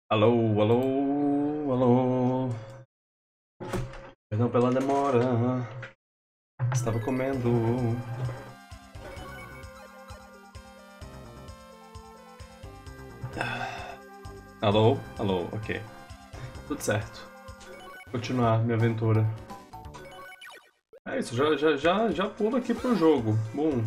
Alô, alô, alô. Perdão pela demora. Estava comendo. Alô, alô, ok. Tudo certo. Continuar minha aventura. É isso, já pulo aqui pro jogo. Boom.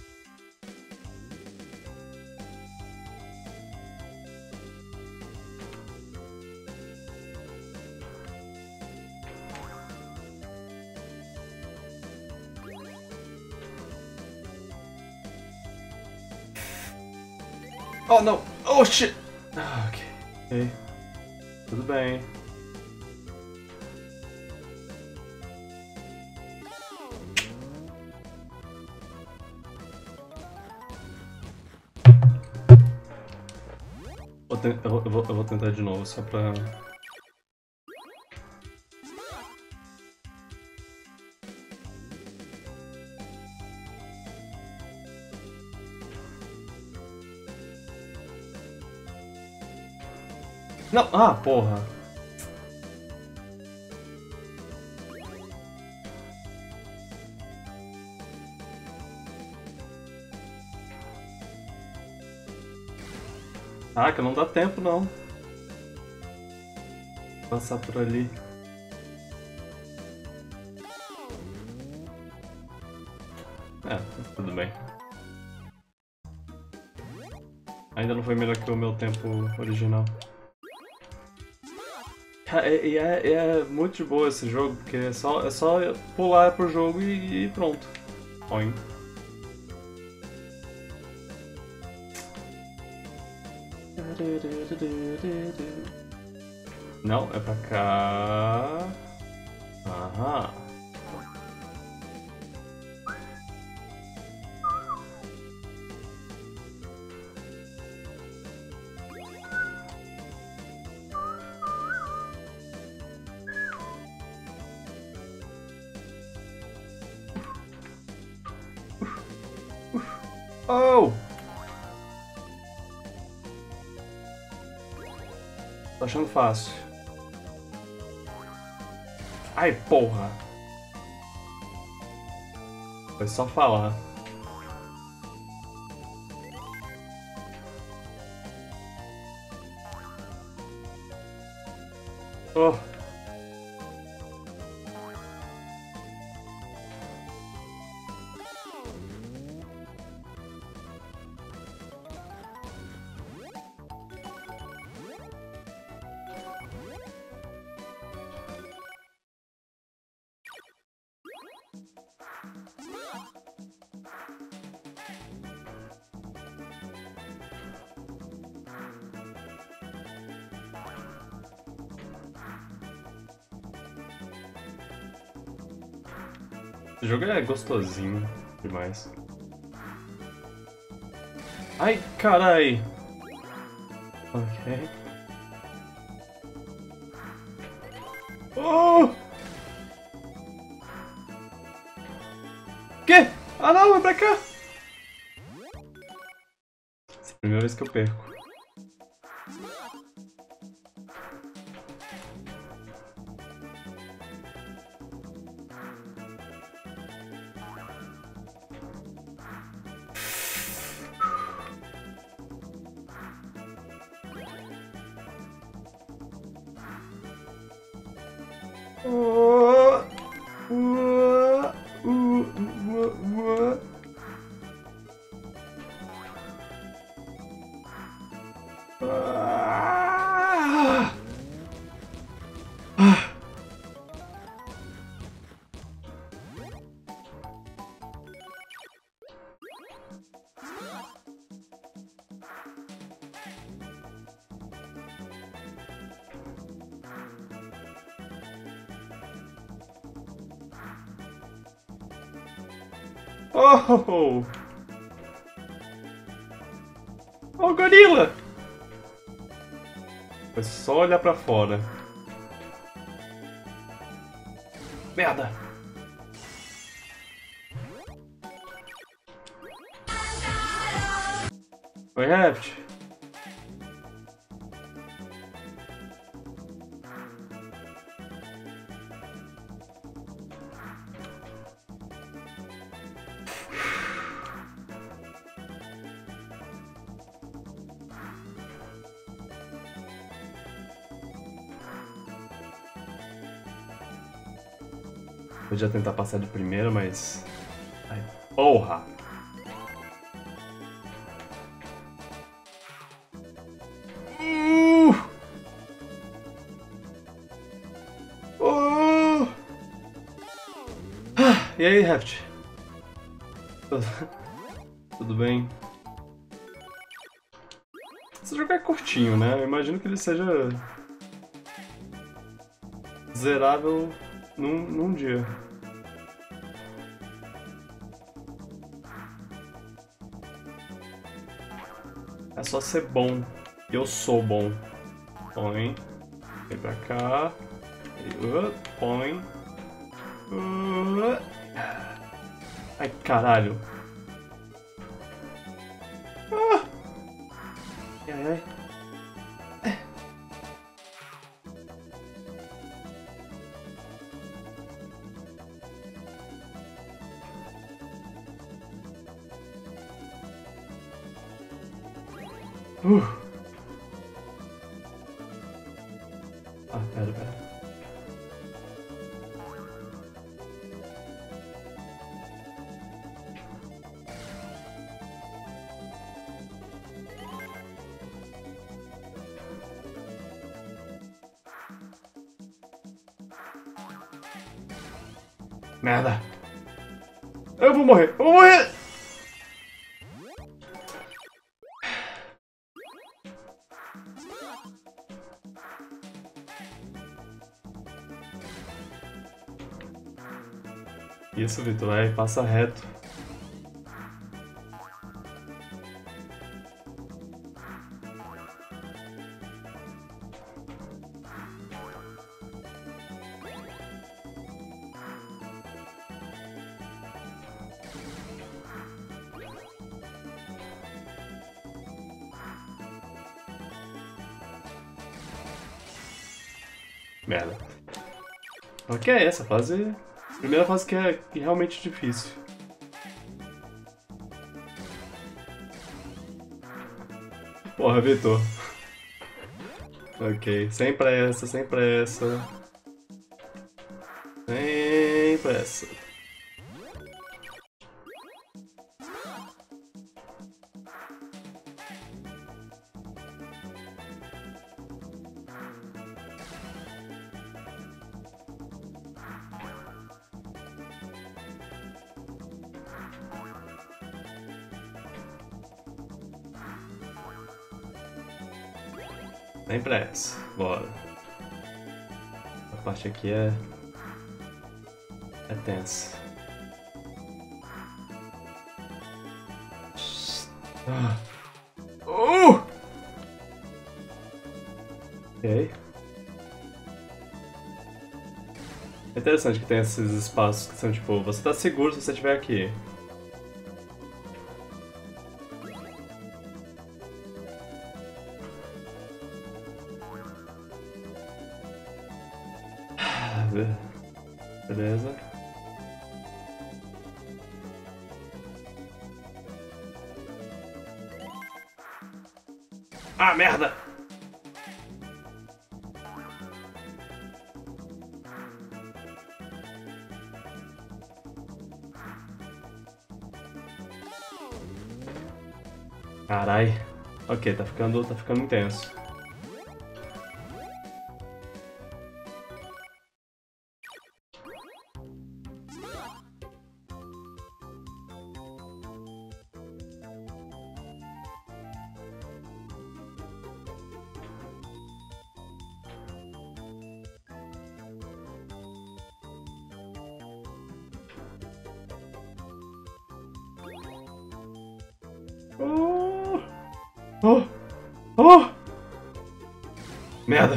Oh, não! Oh, shit! Ok. Ok. Tudo bem. Eu vou tentar de novo, só pra... Não! Ah, porra! Ah, que não dá tempo, não. Passar por ali. É, tudo bem. Ainda não foi melhor que o meu tempo original. E é muito de boa esse jogo, porque é só pular pro jogo e pronto. Põe. Não, é pra cá. Aham. Oh! Tô achando fácil. Ai, porra! Foi só falar. Oh! Esse jogo é gostosinho demais. Ai, carai! Ok. Oh! Quê? Ah não, é pra cá! Essa é a primeira vez que eu perco. Oh, oh, oh, gorila! Foi só olhar pra fora. Merda! Oi, Raft. Podia tentar passar de primeira, mas... Ai, porra! E aí, Heft? Tudo bem? Esse jogo é curtinho, né? Eu imagino que ele seja zerável num dia. É só ser bom. E eu sou bom. Põe. Vem pra cá. Põe. Ai, caralho. Ai, ai. Ah, pera. Merda. Eu vou morrer. Eu vou morrer. Isso, Vitor, vai, passa reto. Merda. Ok, essa fase... Primeira fase que é realmente difícil. Porra, Vitor. Ok, sem pressa, sem pressa. Sem pressa. Sem pressa, bora. A parte aqui é tensa. Ok. É interessante que tem esses espaços que são tipo, você tá seguro se você estiver aqui. Beleza. Ah, merda! Carai. Ok, tá ficando intenso. Oh! Merda!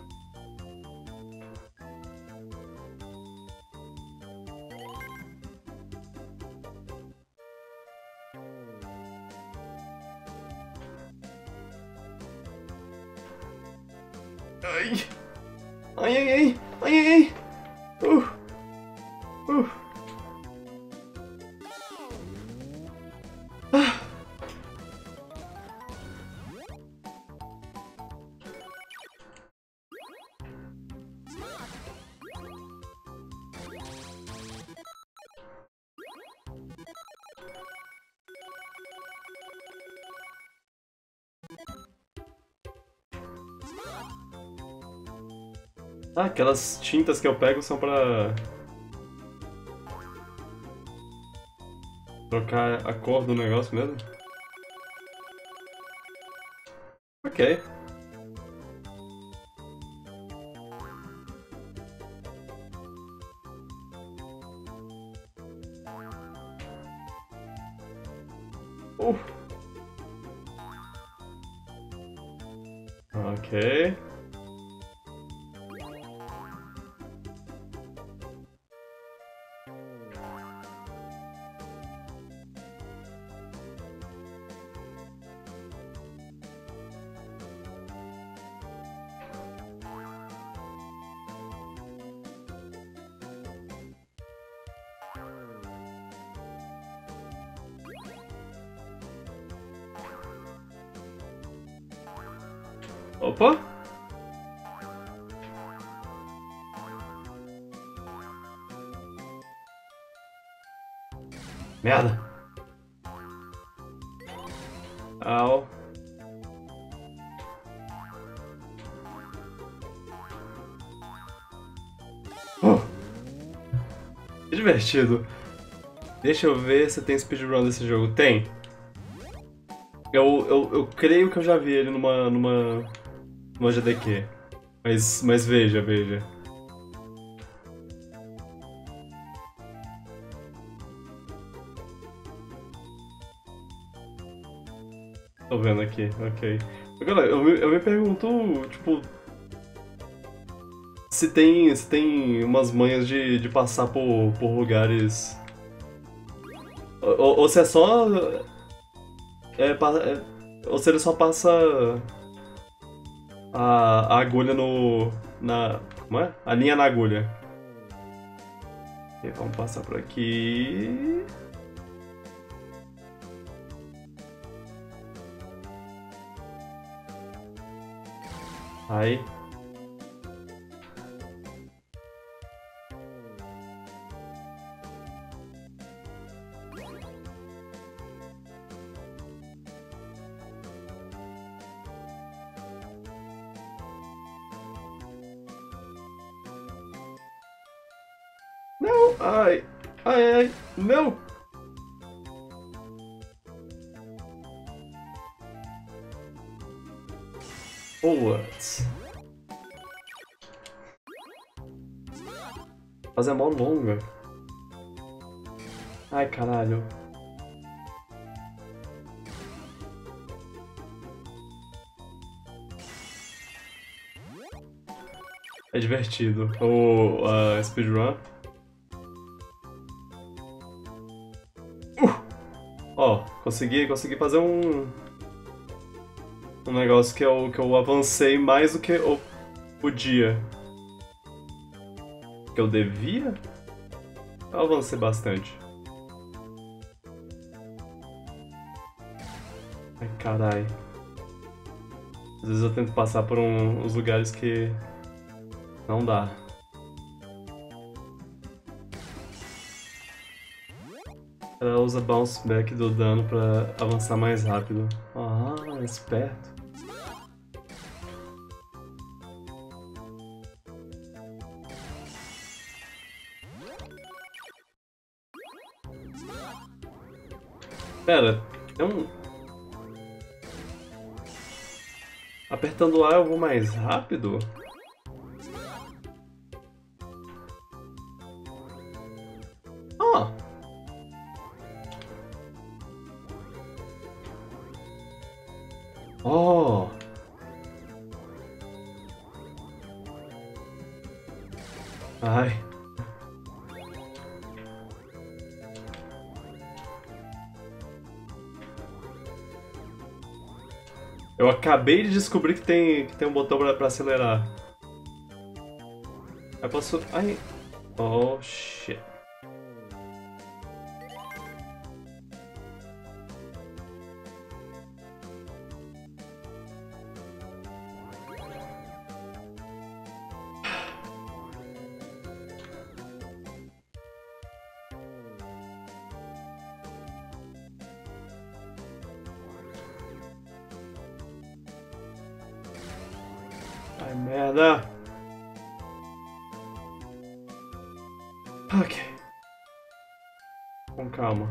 Ai! Ai! Ah, aquelas tintas que eu pego são pra trocar a cor do negócio mesmo? Ok. Uh. Ok. Opa! Merda! Au. Que divertido. Deixa eu ver se tem speedrun desse jogo. Tem. Eu creio que eu já vi ele numa GDQ. Mas veja, veja. Tô vendo aqui, ok. Agora, eu me pergunto, tipo, se tem umas manhas de passar por lugares. Ou se é só. Ou se ele só passa a agulha no. Na. Como é? A linha na agulha. Ok, vamos passar por aqui. Aí. Não! Ai! Ai, ai! Não! What? Fazer a mão longa. Ai, caralho. É divertido. O speedrun. Ó, consegui fazer um negócio que eu avancei mais do que eu podia. Que eu devia? Eu avancei bastante. Ai, carai. Às vezes eu tento passar por uns lugares que não dá. Ela usa bounce back do dano pra avançar mais rápido. Ah, esperto. Pera, é um... Apertando A eu vou mais rápido? Ah! Oh! Ai. Eu acabei de descobrir que tem um botão pra acelerar. Eu posso... Ai... Oh, shit. Ai, merda. Ok. Com calma.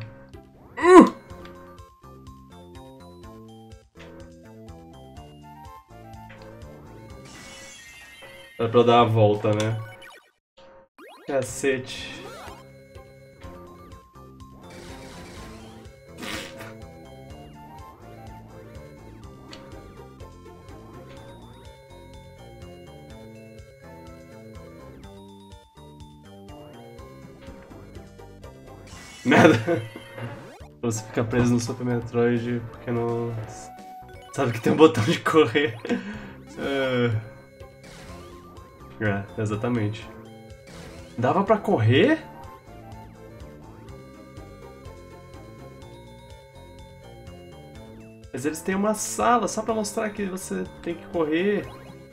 É pra dar a volta, né? Cacete. Merda. Você fica preso no Super Metroid porque não... Sabe que tem um botão de correr. Exatamente. Dava pra correr? Mas eles têm uma sala só pra mostrar que você tem que correr.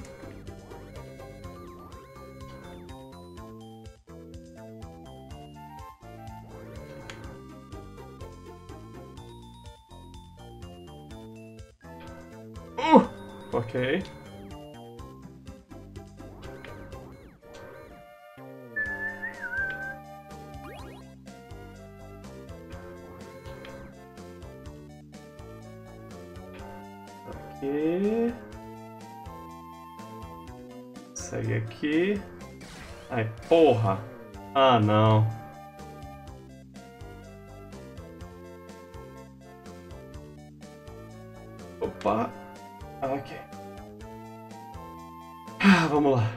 Ok. Ok. Segue aqui. Ai, porra. Ah, não. Opa. Ok. Ah, vamos lá.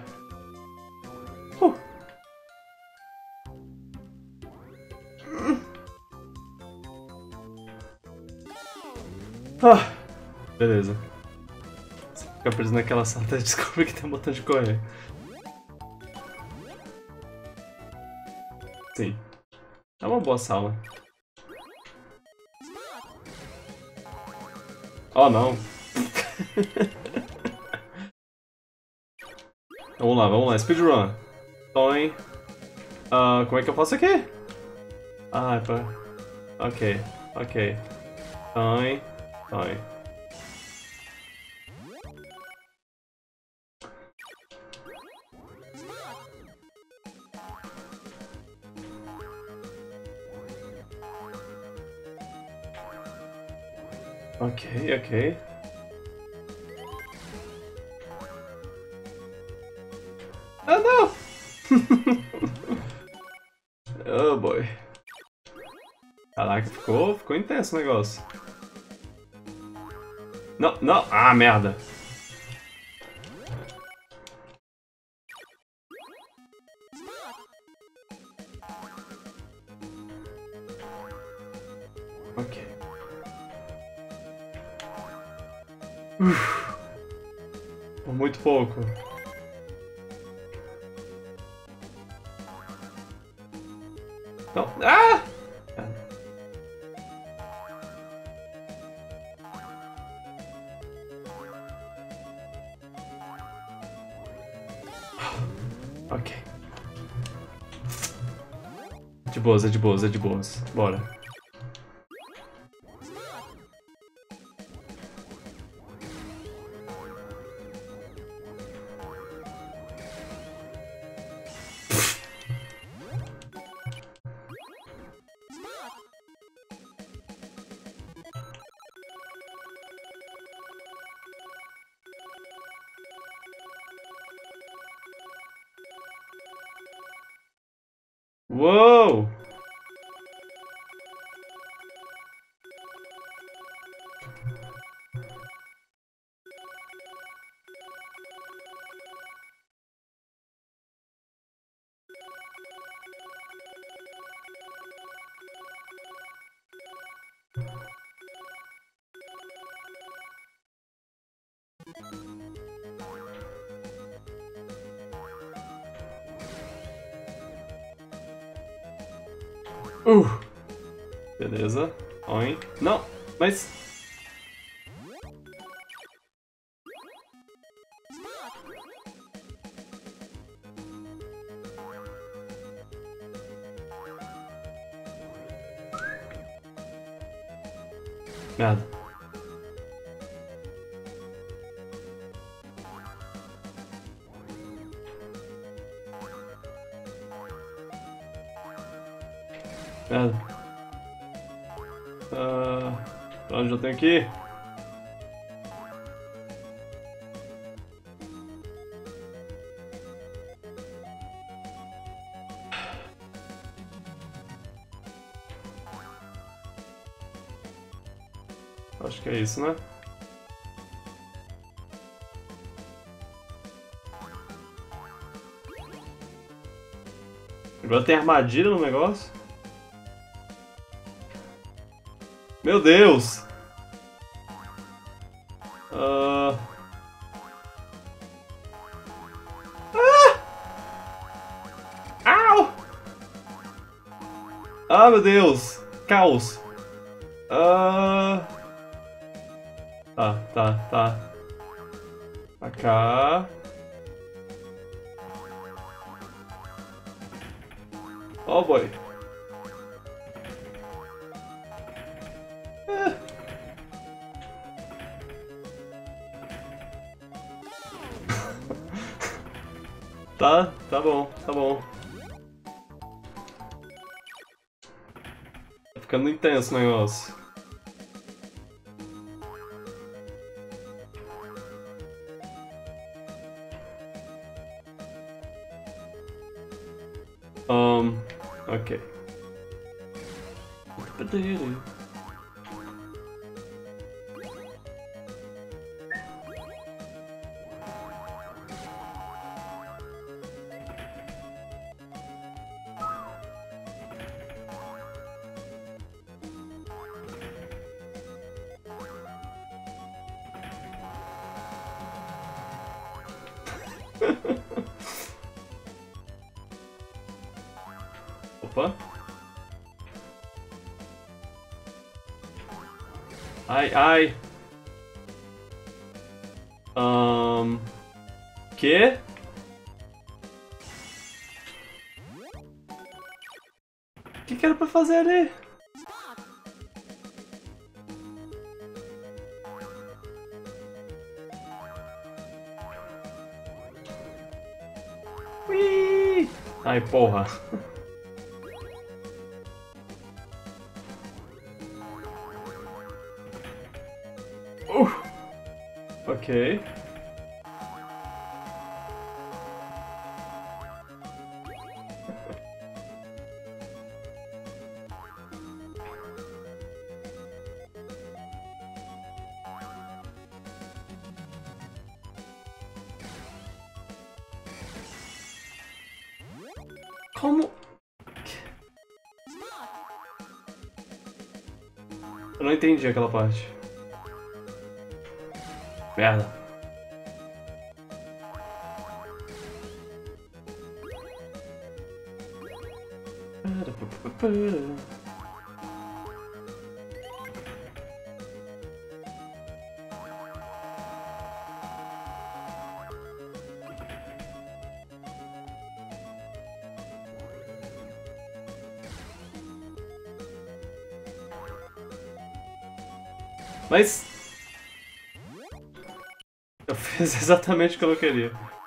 Ah, beleza. Você fica preso naquela sala até descobrir que tem um botão de correr. Sim. É uma boa sala. Oh, não. Vamos lá. Speedrun. Toin. Como é que eu faço aqui? Ah, é pra... Ok. Toin. Ok. Ah, não! Oh, boy. Caraca, ficou intenso o negócio. Não! Ah, merda! Ok. Por muito pouco. Não. Ah! Ok. De boas. Bora. Uou! Beleza. Oi. Não, mas... Merda. Merda. Pra onde eu tenho que ir? Acho que é isso, né? Agora tem armadilha no negócio? Meu Deus! Ah! Au! Ah, meu Deus! Caos! Tá. Pra cá. Oh, boy. Tá bom. Tá ficando intenso o negócio. Ok. Opa. Ai. Que? O que era pra fazer ali? Ui! Ai, porra. Ok. Como? Eu não entendi aquela parte. Merda. Mas... eu fiz exatamente o que eu não queria.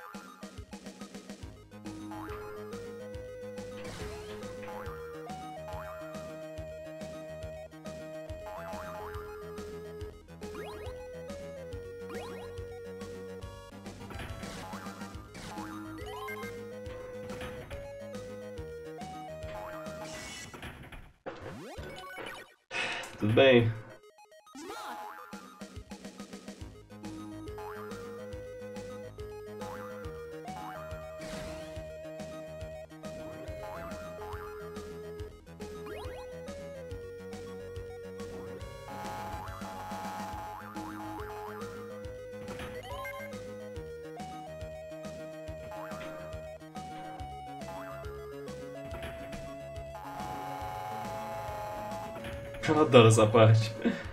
Tudo bem. Eu adoro essa parte.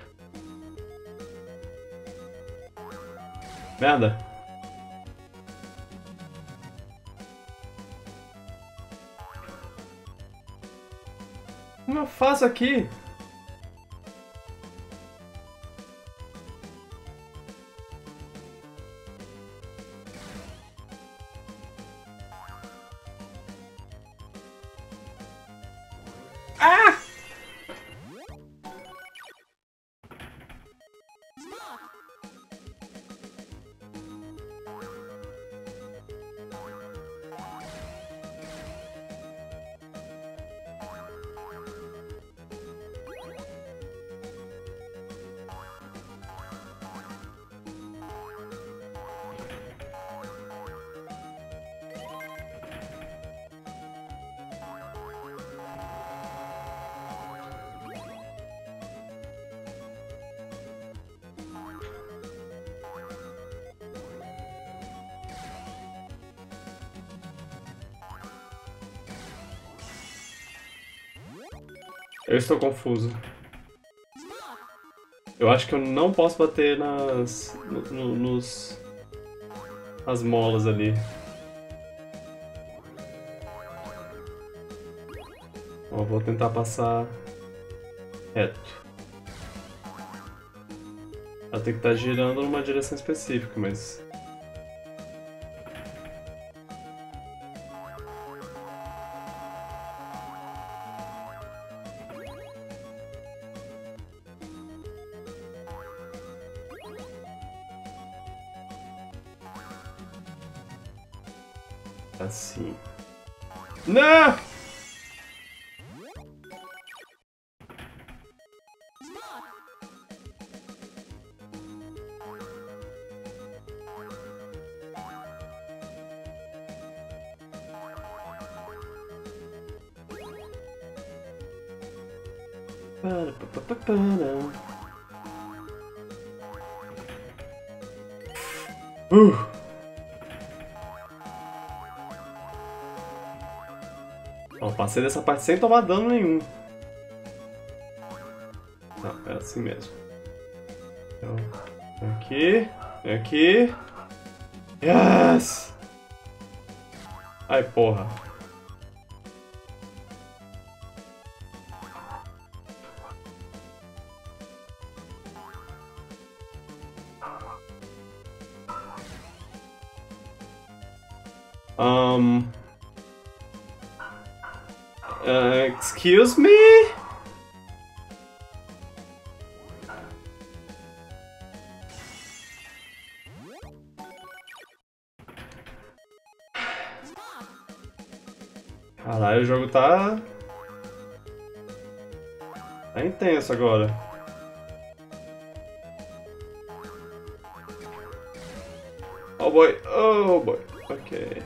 Merda. Como eu faço aqui? Ah! Eu estou confuso. Eu acho que eu não posso bater nas molas ali. Ó, vou tentar passar reto. Ela tem que estar girando numa direção específica, mas... Assim. Não! Ó, passei dessa parte sem tomar dano nenhum. Não, é assim mesmo. Então, aqui, aqui. Yes! Ai, porra. Excuse me? Caralho, o jogo tá intenso agora. Oh boy, oh boy. Ok.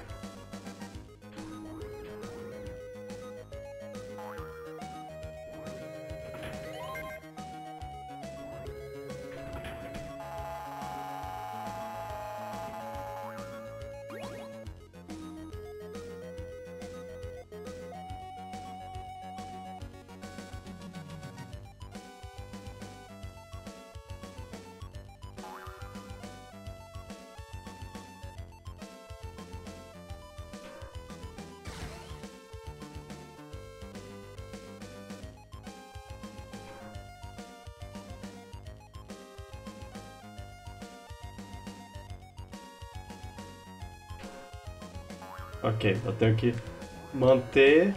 Ok, eu tenho que manter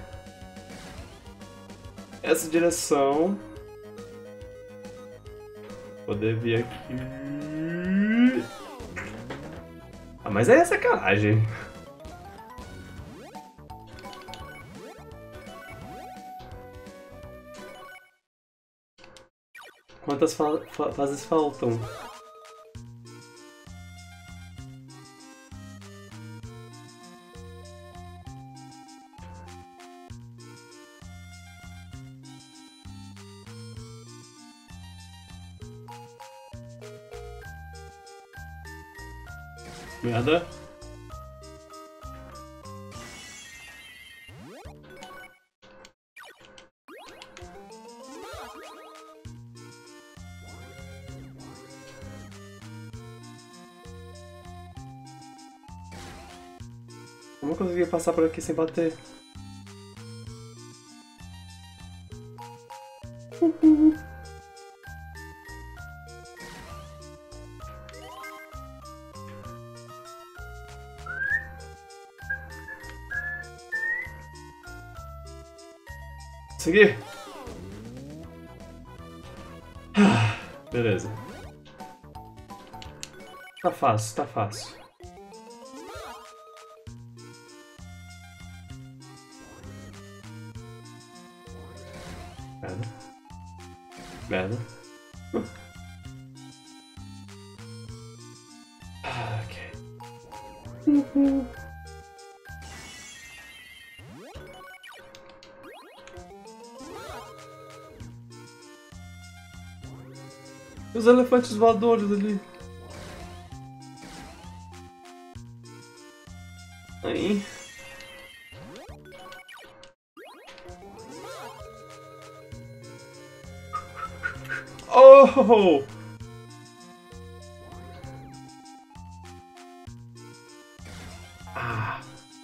essa direção. Poder vir aqui. Ah, mas aí é sacanagem. Quantas fases faltam? Merda. Como eu consegui passar por aqui sem bater? Consegui? Beleza. Tá fácil, tá fácil. Merda. Merda. Ok. Os elefantes voadores ali. Aí. Oh! Ah.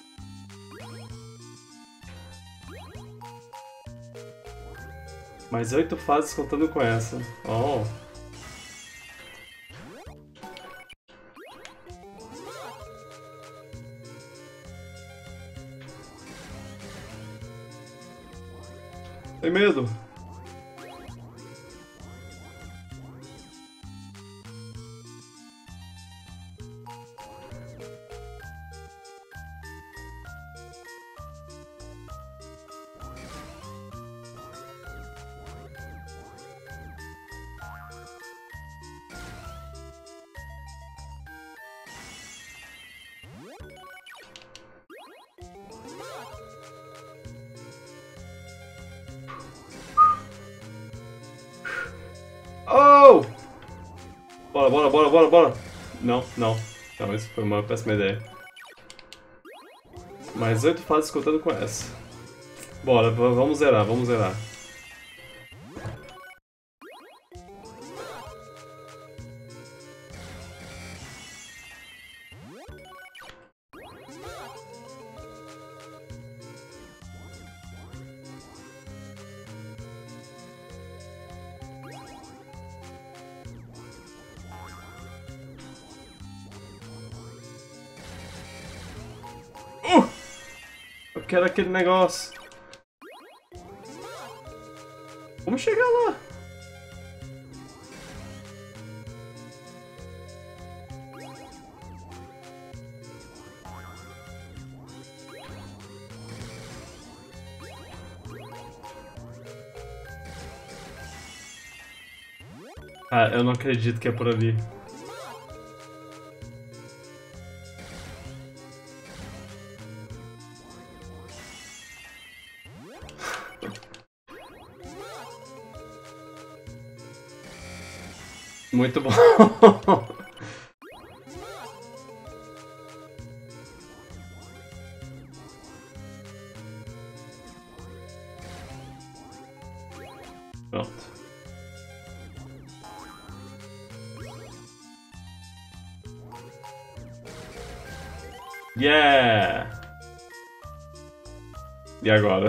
Mais 8 fases contando com essa. Oh. Tem medo? Oh! Bora, bora, bora, bora, bora! Não, não. Não, isso foi uma péssima ideia. Mais 8 fases contando com essa. Bora, vamos zerar, vamos zerar. Eu quero aquele negócio. Vamos chegar lá. Ah, eu não acredito que é por ali. Muito bom. Pronto. Yeah! E agora?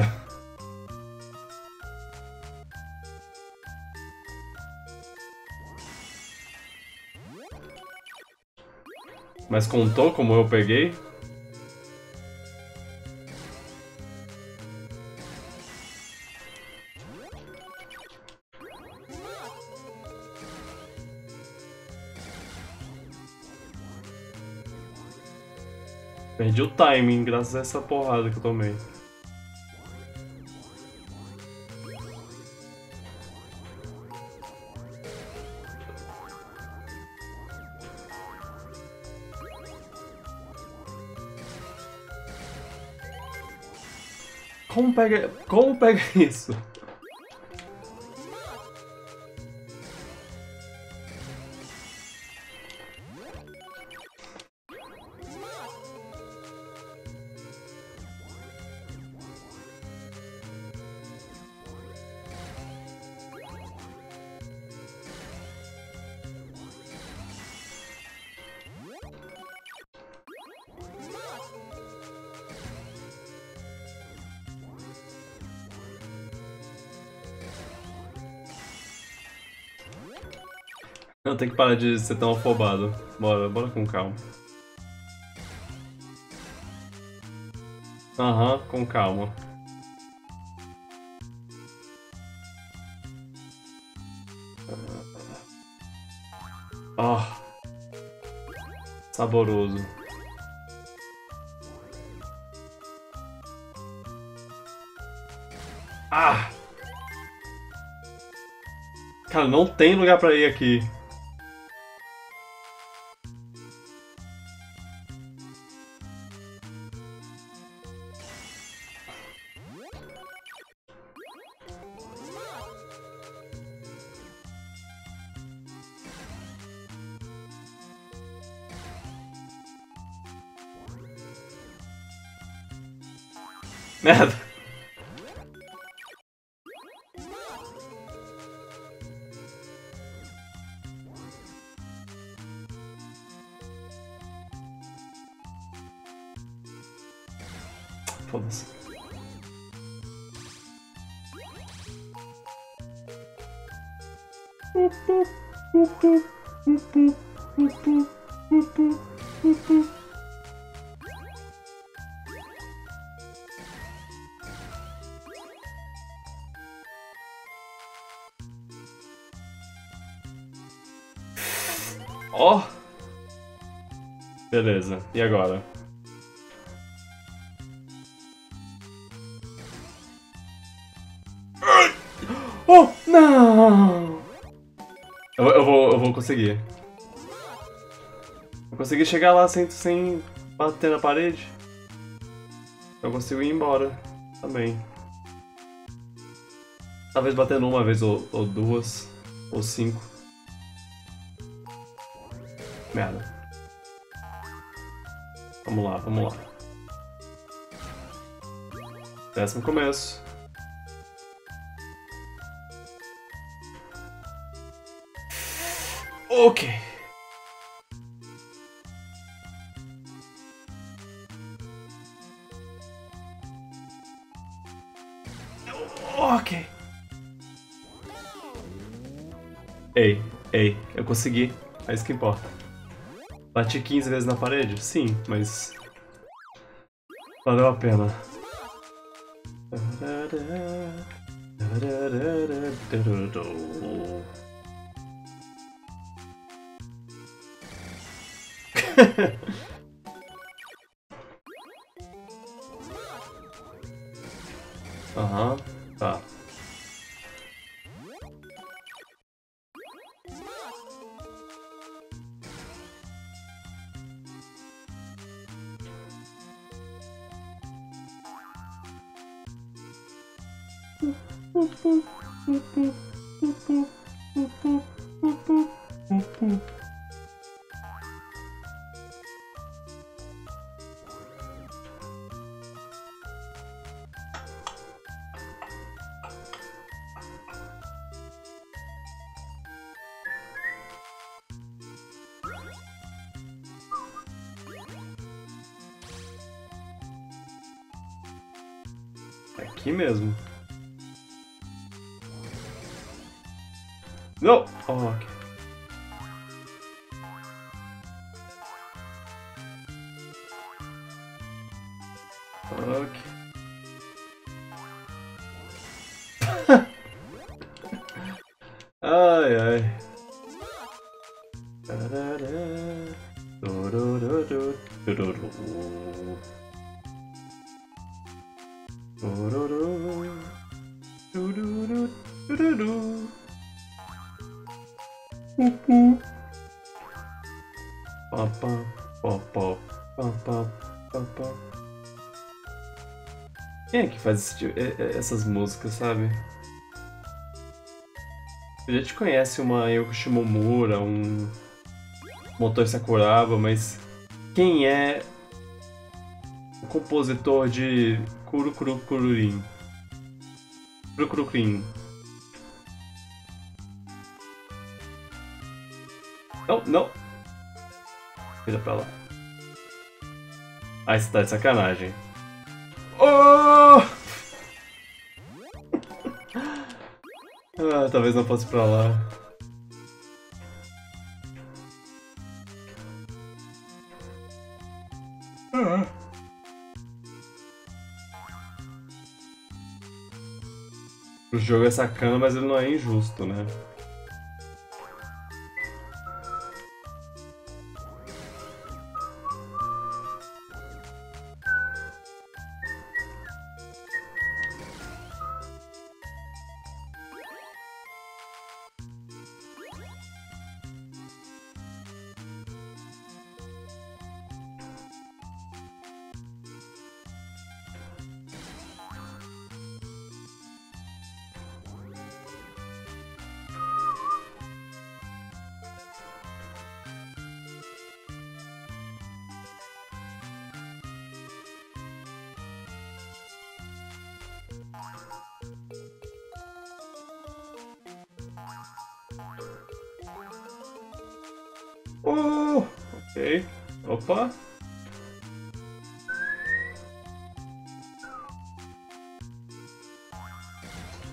Mas contou como eu peguei? Perdi o timing graças a essa porrada que eu tomei. Como pega isso? Eu tenho que parar de ser tão afobado. Bora, bora com calma. Aham, com calma. Ah, saboroso. Ah! Cara, não tem lugar pra ir aqui. Merda. Foda-se. Ó! Beleza, e agora? Oh, não! Eu vou conseguir. Eu consegui chegar lá sem bater na parede. Eu consigo ir embora também. Talvez batendo uma vez ou duas, ou 5. Merda. Vamos lá, vamos lá. 10º começo. Ok. Ok. Ei, eu consegui. É isso que importa. Bati 15 vezes na parede? Sim, mas... valeu a pena. Aham, tá. Aqui mesmo. Não! Oh, ok. Ok. Ai, ai. Quem é que faz essas músicas, sabe? A gente conhece uma Yoko Shimomura, um Motoori Sakuraba, mas quem é o compositor de Kuru Kuru Kururin? Kuru Kuru Kurin. Não, não. Vira pra lá. Ah, você tá de sacanagem. Oh! Ah, talvez não possa ir pra lá. O jogo é sacana, mas ele não é injusto, né? Oh! Ok. Opa!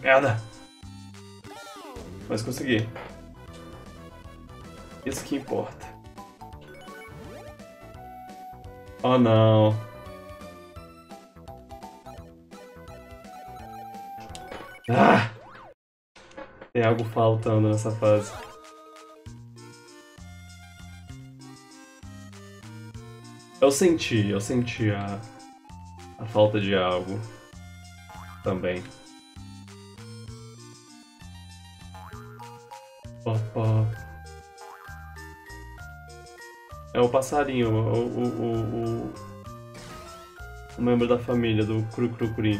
Merda! Mas consegui. Isso que importa. Oh não. Ah! Tem algo faltando nessa fase. Eu senti a falta de algo também. Opa. É o passarinho, o membro da família do Cru-Cru-Curim.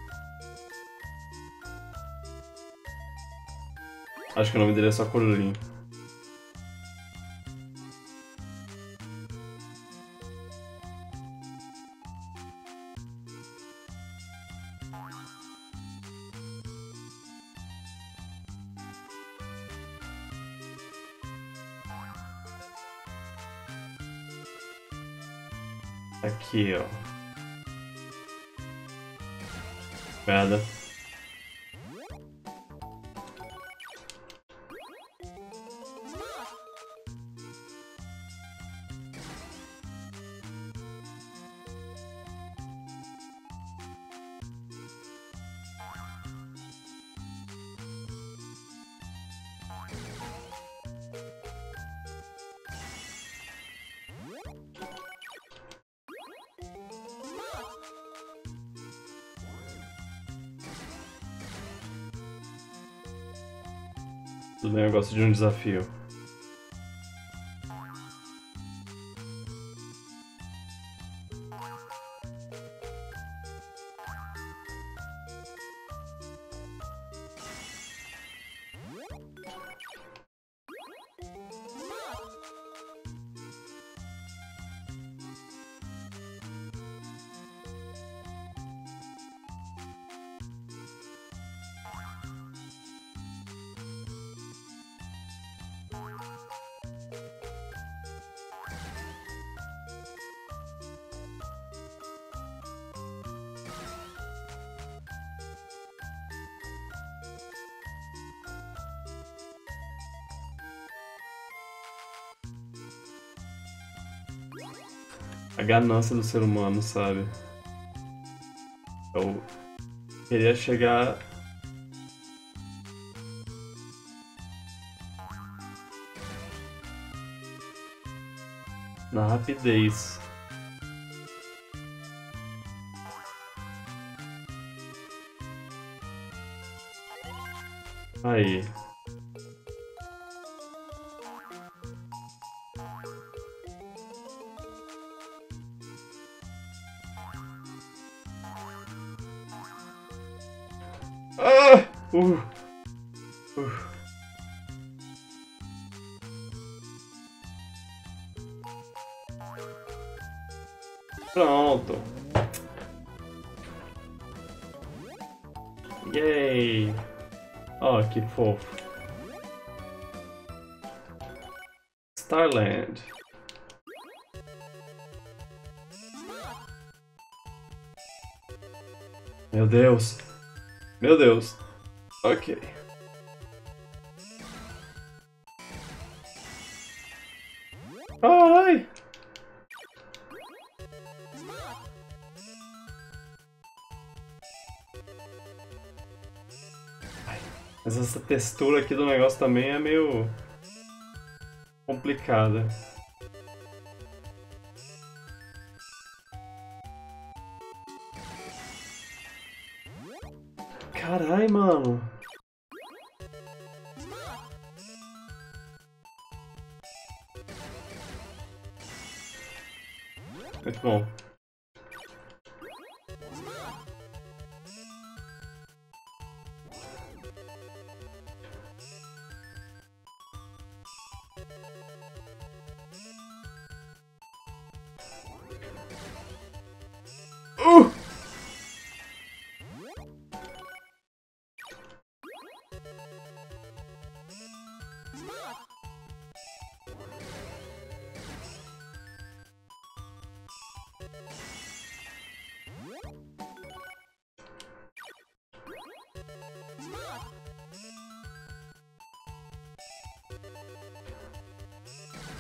Acho que o nome dele é só Cururim. Aqui, ó. Merda. Tudo bem, eu gosto de um desafio. A ganância do ser humano, sabe? Eu queria chegar na rapidez. Aí. Ah! Pronto. Yay! Oh, que fofo. Starland. Meu Deus. Meu Deus. Ok. Ai! Mas essa textura aqui do negócio também é meio complicada. Carai, mano. Muito bom.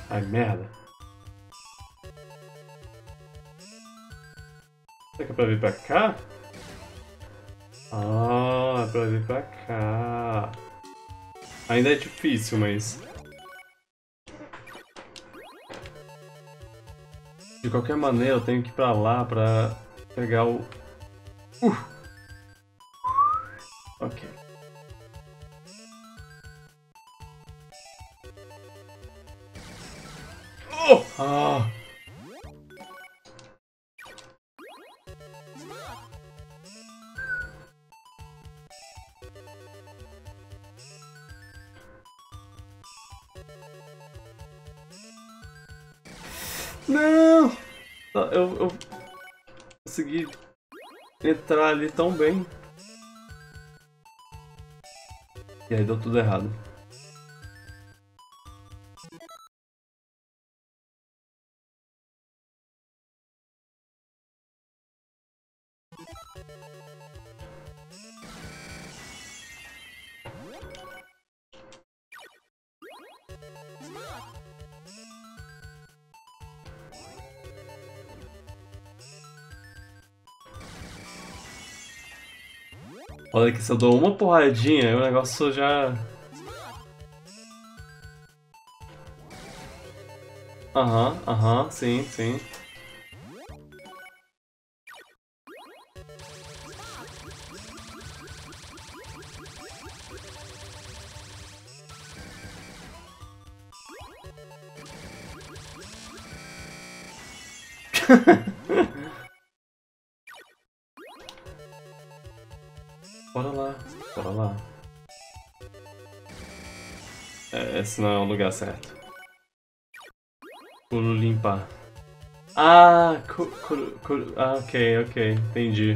Ai, merda. Será que é pra vir pra cá? Ah, é pra vir pra cá. Ainda é difícil, mas... De qualquer maneira, eu tenho que ir pra lá pra pegar o... Ok. Oh! Ah! Não! Eu consegui entrar ali tão bem. E aí deu tudo errado. Olha que se eu dou uma porradinha, o negócio já... Aham, sim, sim. Bora lá, bora lá. É, esse não é o lugar certo. Curu limpar. Ah, ah, ok, entendi.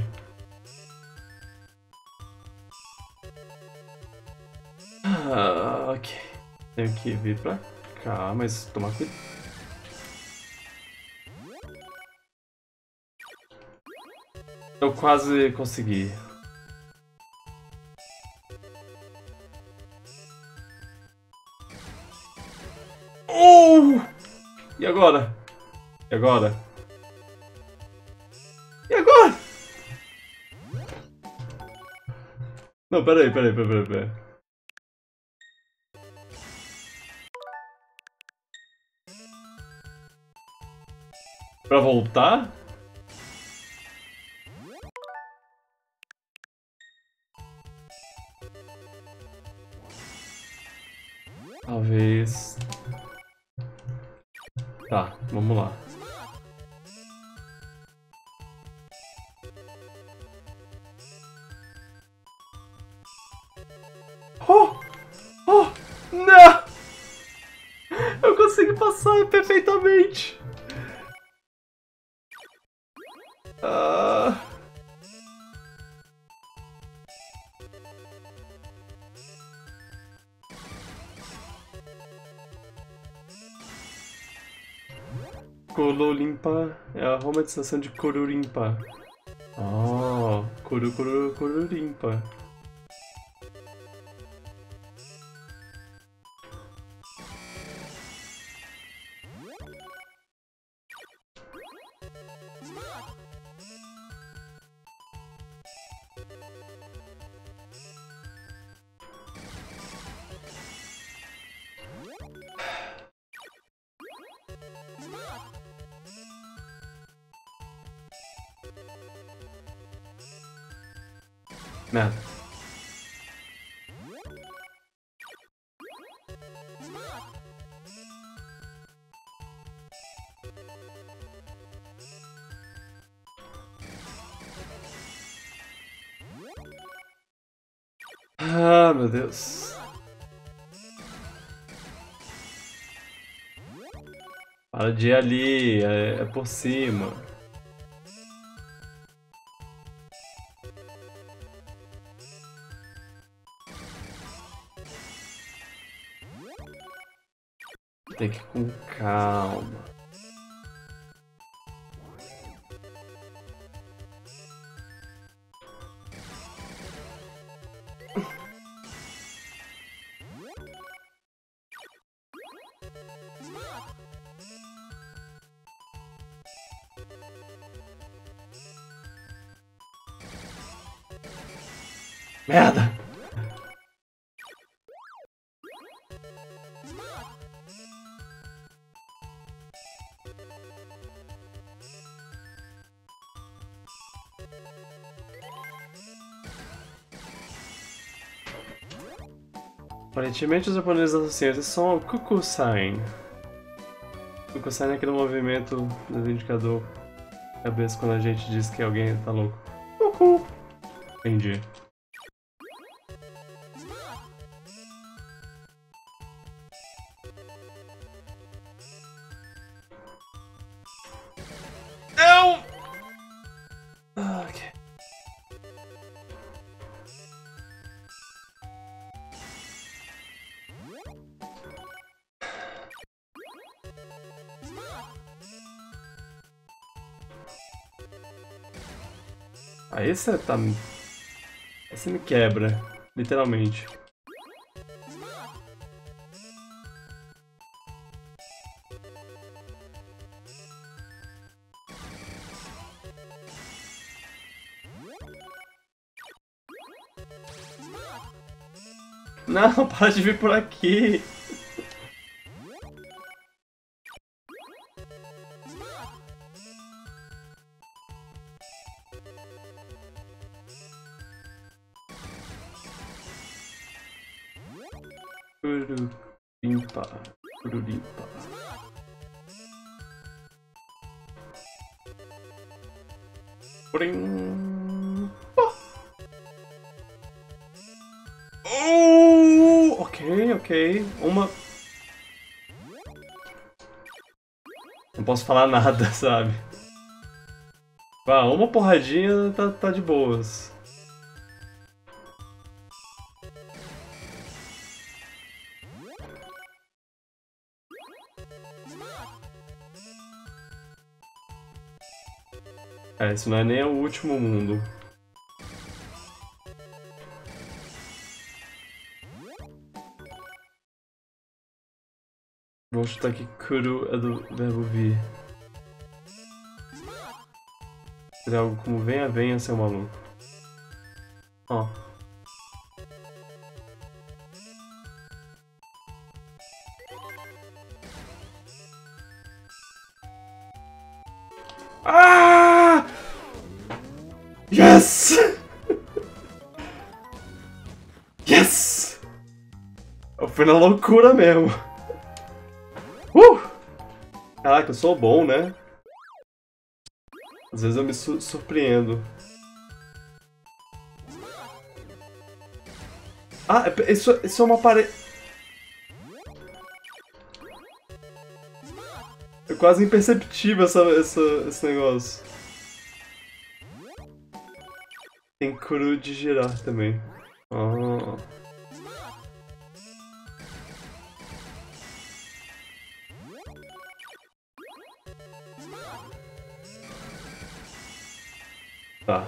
Ah, ok. Tenho que vir pra cá, mas tomar cuidado. Eu quase consegui. E agora? E agora? E agora? Não, peraí. Pra voltar? Talvez... Tá, vamos lá. Oh! Oh! Não! Eu consegui passar perfeitamente! Ah... Cololimpa é a aromatização de Corurimpa. Oh, Corurimpa. Merda. Ah, meu Deus. Para de ir ali, é por cima. Tem que ir com calma. Merda! Aparentemente os japoneses associam esse som ao Kuku-sign. Kuku-sign é aquele movimento do indicador cabeça quando a gente diz que alguém tá louco. Kuku! Entendi. Não! Ok. Aí você tá... Aí você me quebra, literalmente. Não, para de vir por aqui. Curulimpa, curulimpa. Purim. Oh! Ok. Uma... Não posso falar nada, sabe? Ah, uma porradinha tá de boas. É, isso não é nem o último mundo. Vou chutar que kuru é do verbo vir. Seria algo como venha, seu maluco. Ó. Ah! Yes! Yes! Eu fui na loucura mesmo. Caraca, eu sou bom, né? Às vezes eu me surpreendo. Ah, isso é uma parede... É quase imperceptível esse negócio. Tem cru de girar também. Ah. Tá.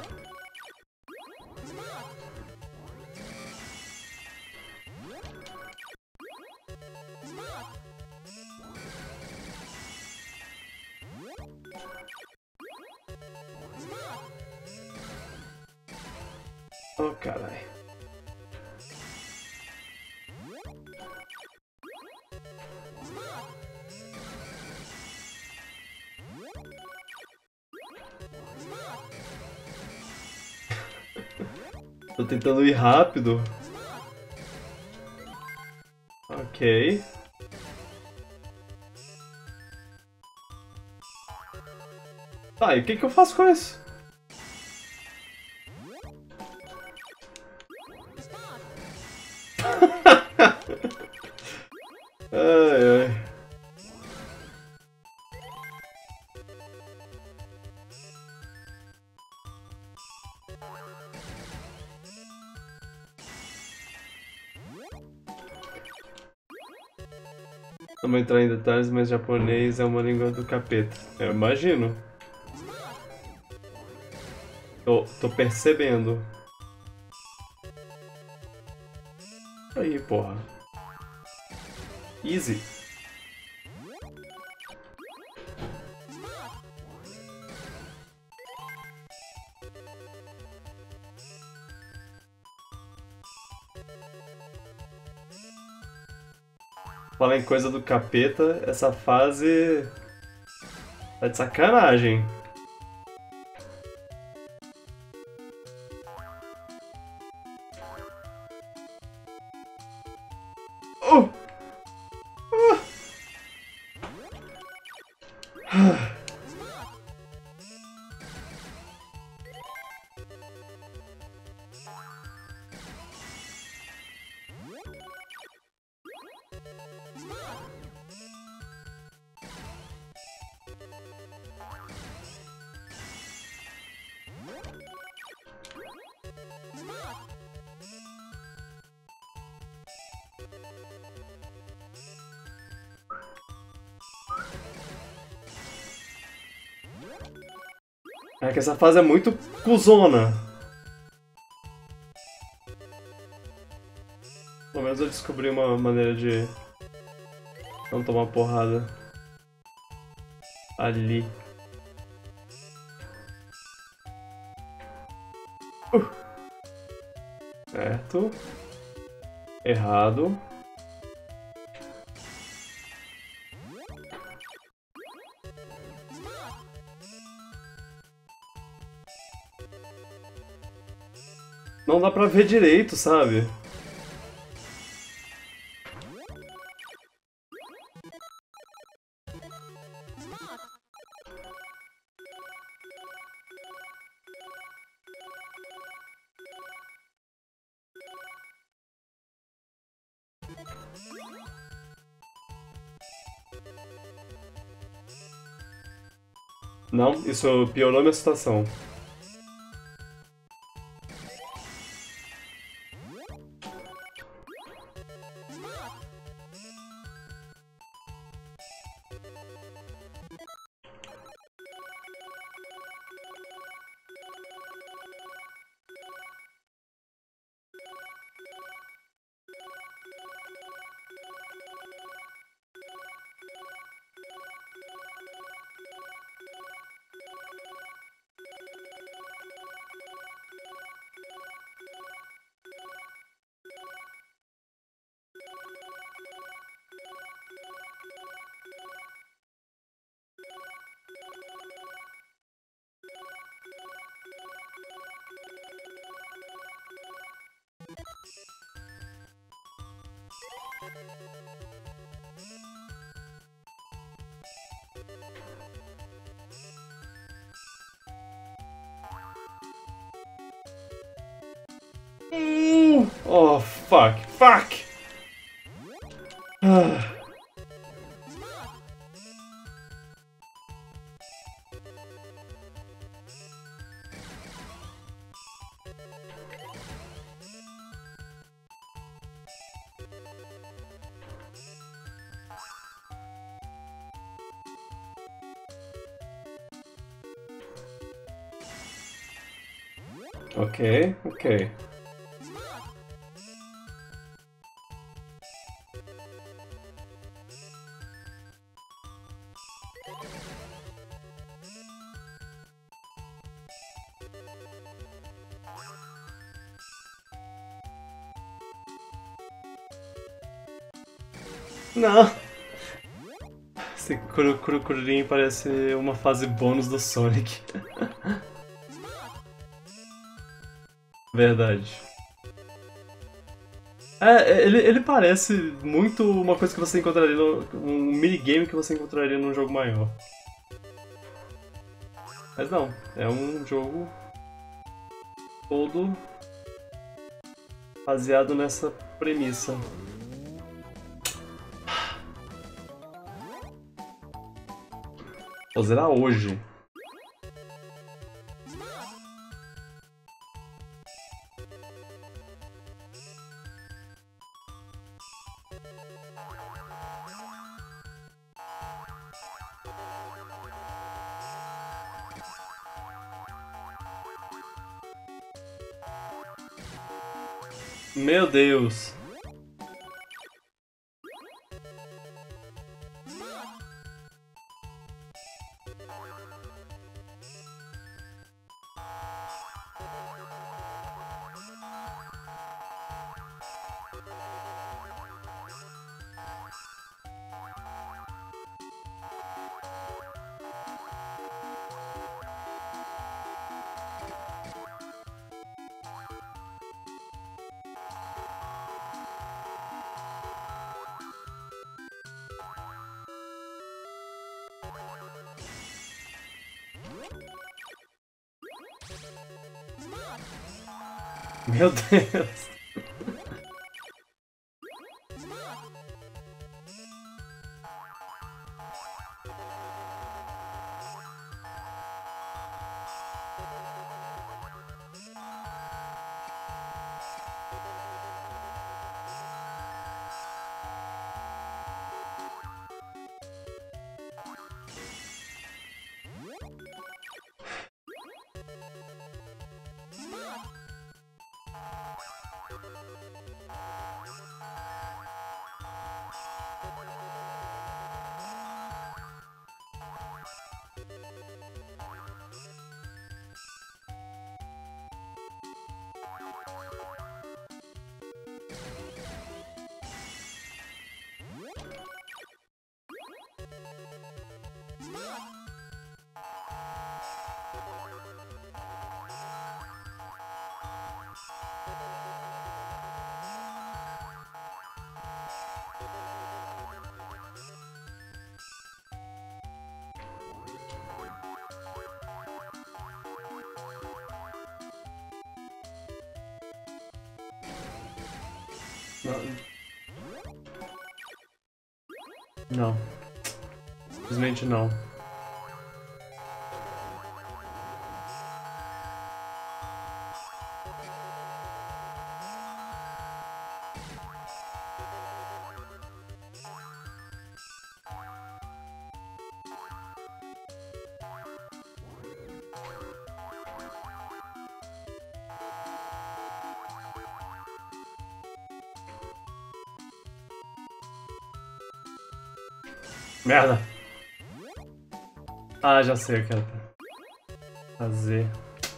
Oh, caralho. Tô tentando ir rápido. Ok. Tá, e o que eu faço com isso? Ai, ai. Não vou entrar em detalhes, mas japonês é uma língua do capeta. Eu imagino. Tô percebendo. Aí, porra. Easy. Falar em coisa do capeta, essa fase tá de sacanagem. Oh! É que essa fase é muito cuzona. Pelo menos eu descobri uma maneira de não tomar porrada ali. Certo. Errado. Não dá pra ver direito, sabe? Não, isso piorou minha situação. Oh, fuck. Fuck! Ah. Ok, ok. Não! Esse Kurukurukururin parece uma fase bônus do Sonic. Verdade. Ele parece muito uma coisa que você encontraria um minigame que você encontraria num jogo maior. Mas não, é um jogo todo baseado nessa premissa. Vou zerar hoje. Meu Deus. Meu Deus. Não. Simplesmente não. Merda! Ah, já sei o que era fazer.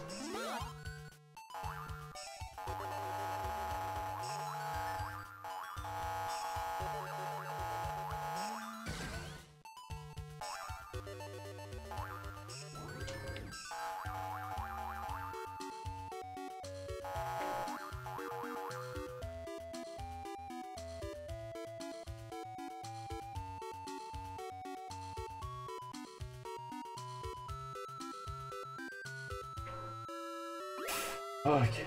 Ok.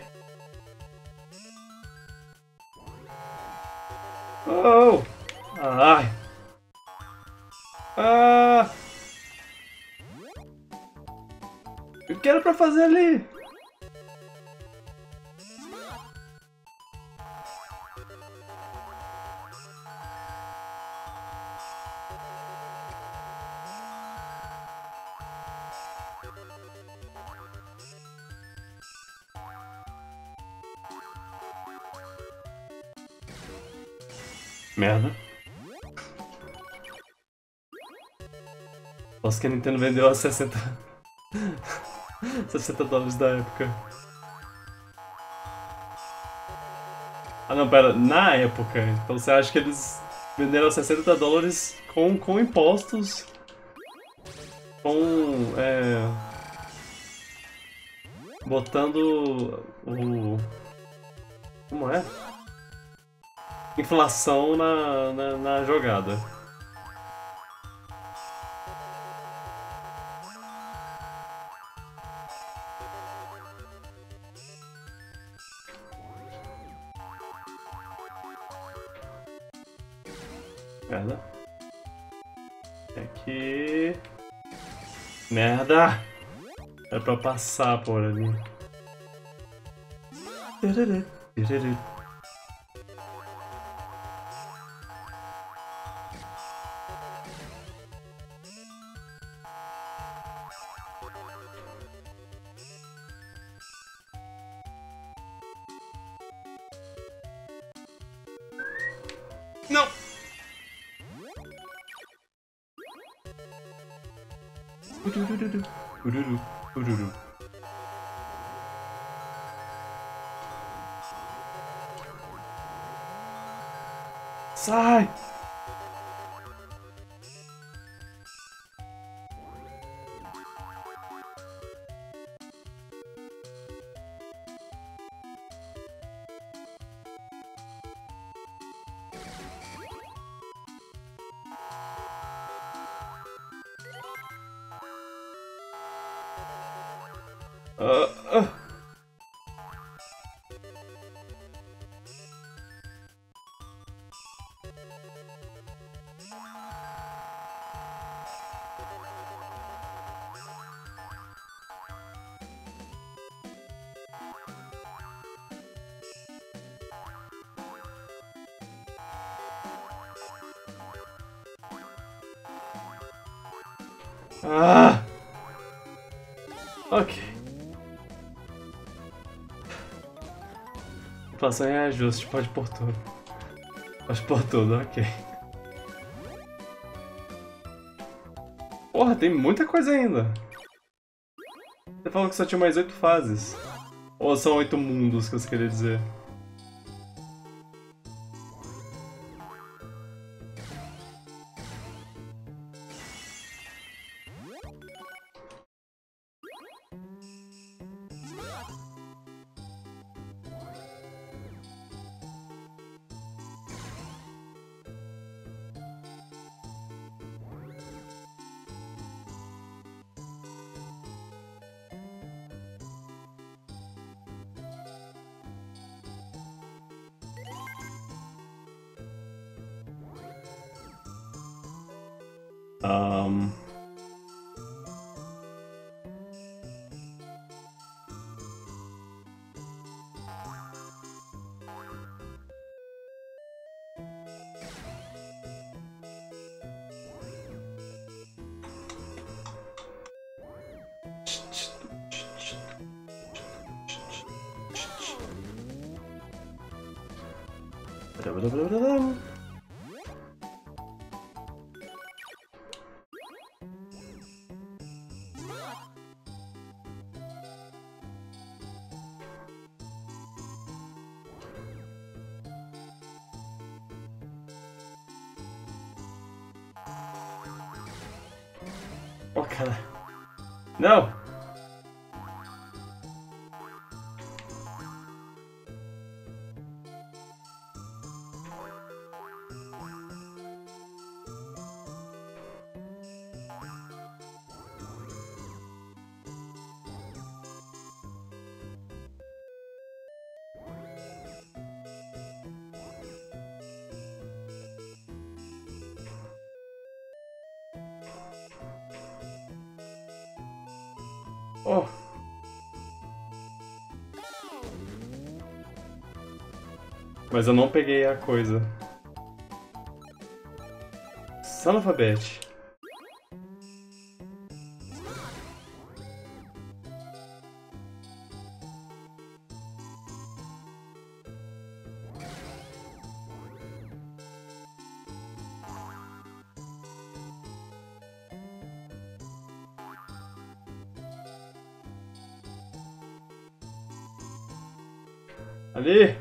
Oh! Ai! Ah! O que era pra fazer ali? Merda. Nossa, que a Nintendo vendeu a 60... 60 dólares da época. Ah não, pera, na época. Então você acha que eles venderam a 60 dólares com impostos? Com... botando o... Como é? Inflação na jogada. Merda. Aqui. Merda! Era pra passar por ali. Tererê, tererê. Não! Urururu, ururu, ururu. Sai! Ah, ah. Ah! Ok. Inflação em ajuste, pode pôr tudo. Pode pôr tudo, ok. Porra, tem muita coisa ainda. Você falou que só tinha mais 8 fases. Ou são 8 mundos que você queria dizer? Um... Oh, cara. Não! Oh! Mas eu não peguei a coisa. Son of a bitch. Ali!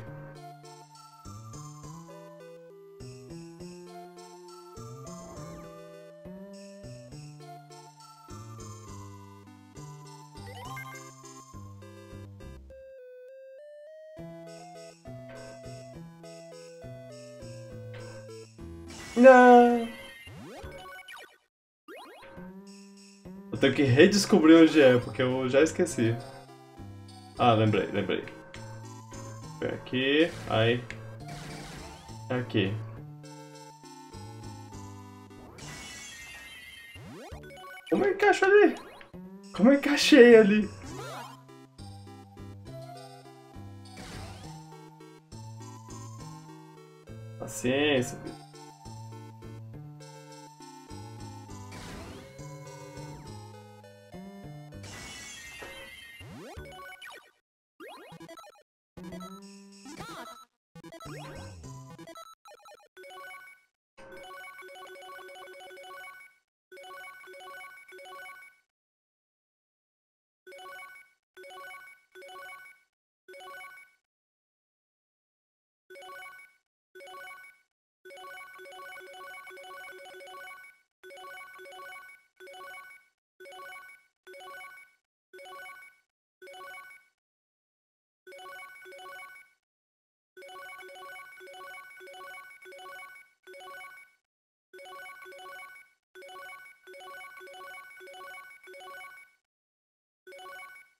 Não! Eu tenho que redescobrir onde é, porque eu já esqueci. Ah, lembrei. Foi aqui, aí... Aqui. Como eu encaixo ali? Como eu encaixei ali? Paciência.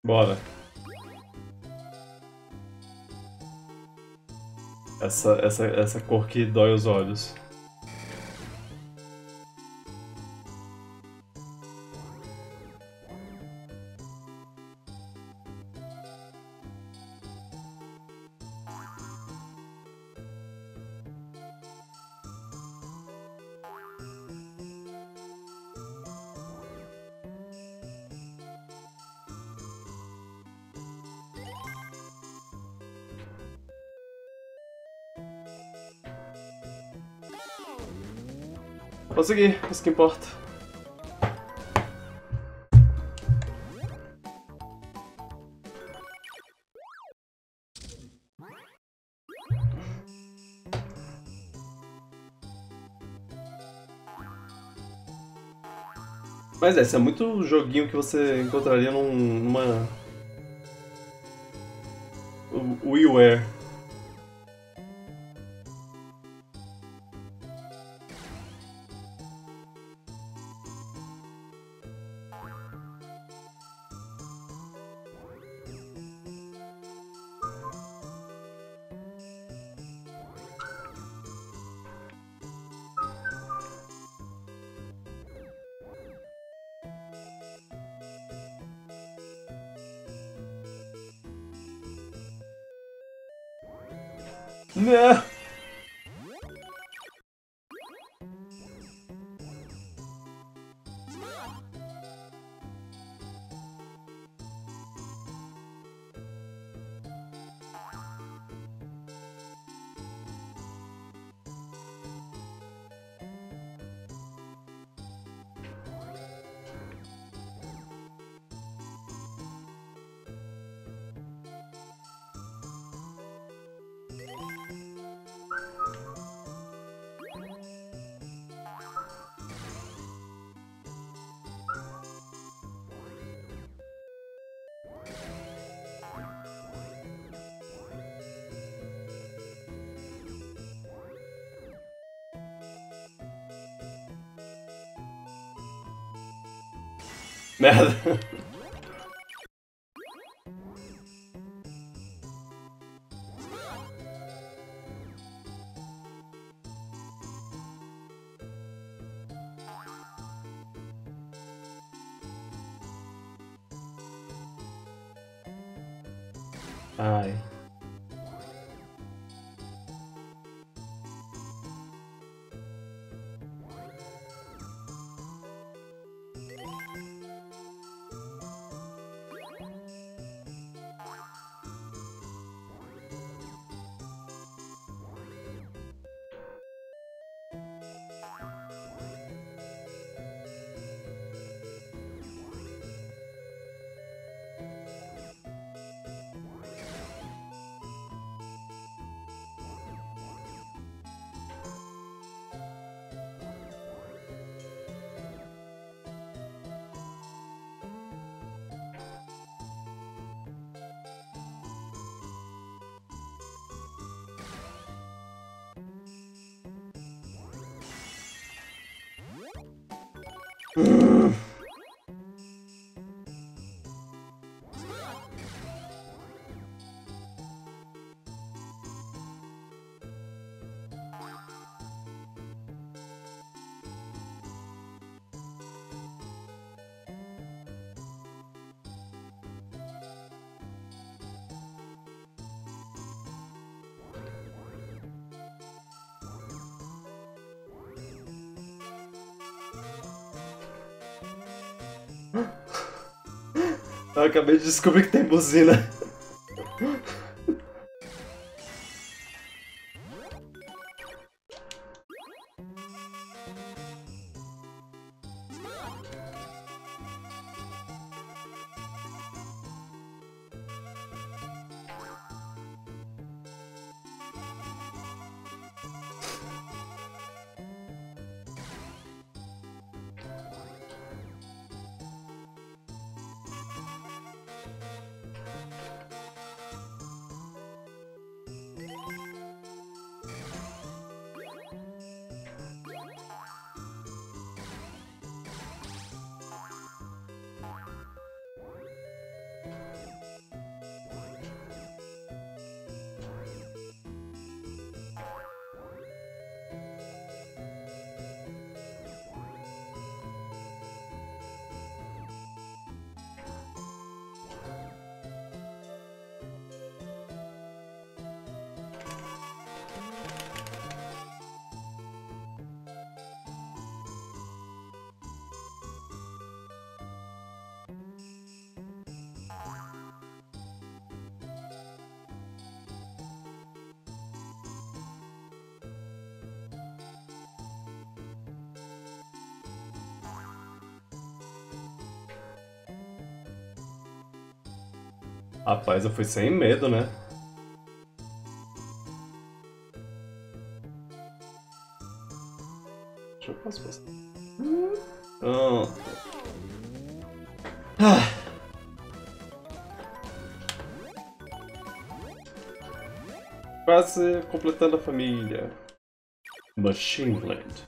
Bora. Essa cor que dói os olhos. Consegui, isso que importa. Mas esse é muito joguinho que você encontraria numa WiiWare. Não! Merda. Ai. Eu acabei de descobrir que tem buzina. Rapaz, eu fui sem medo, né? Deixa eu passar. Pronto. Quase completando a família. Machine Land.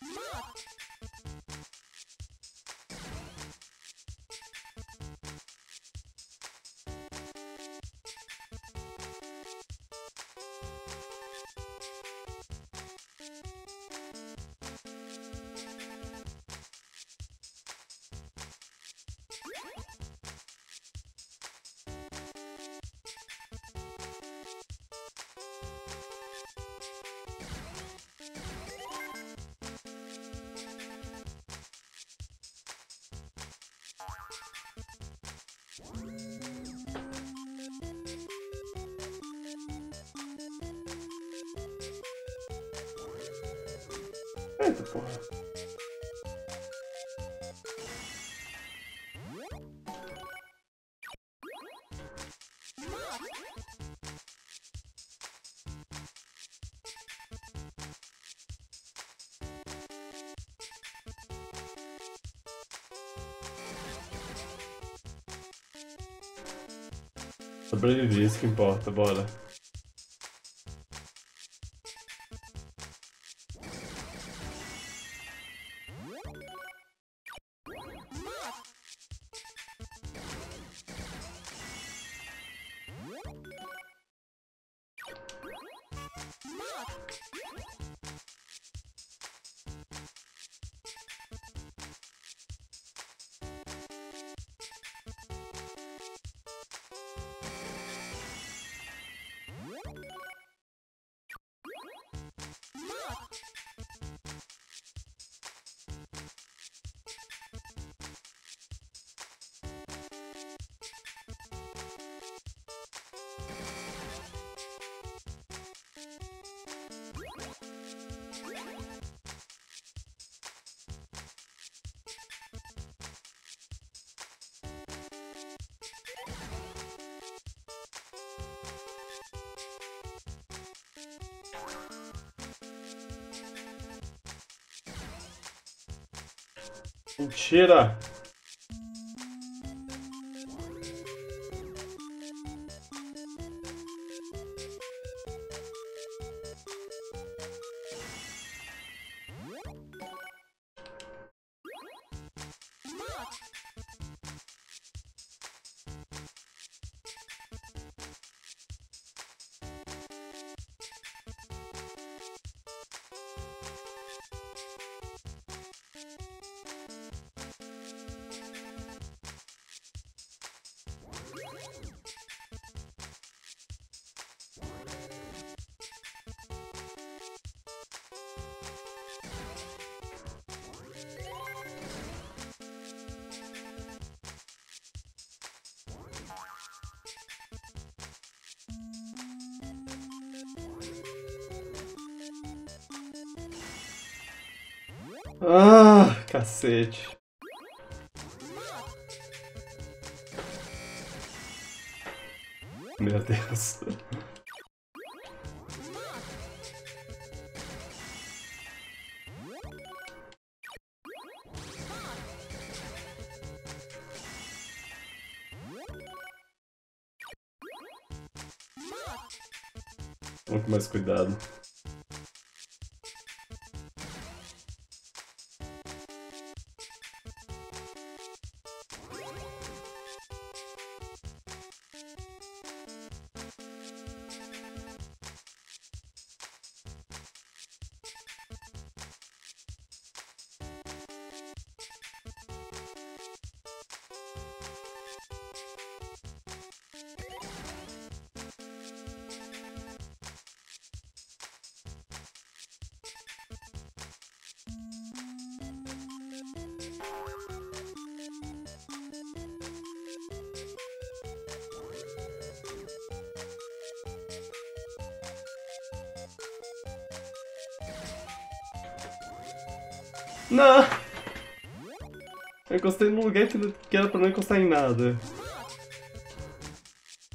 Eita porra. Sobrevivi, isso que importa, bora. Mentira! Ah, cacete. Meu Deus. Vamos com mais cuidado. Não! Eu encostei num lugar que era pra não encostar em nada.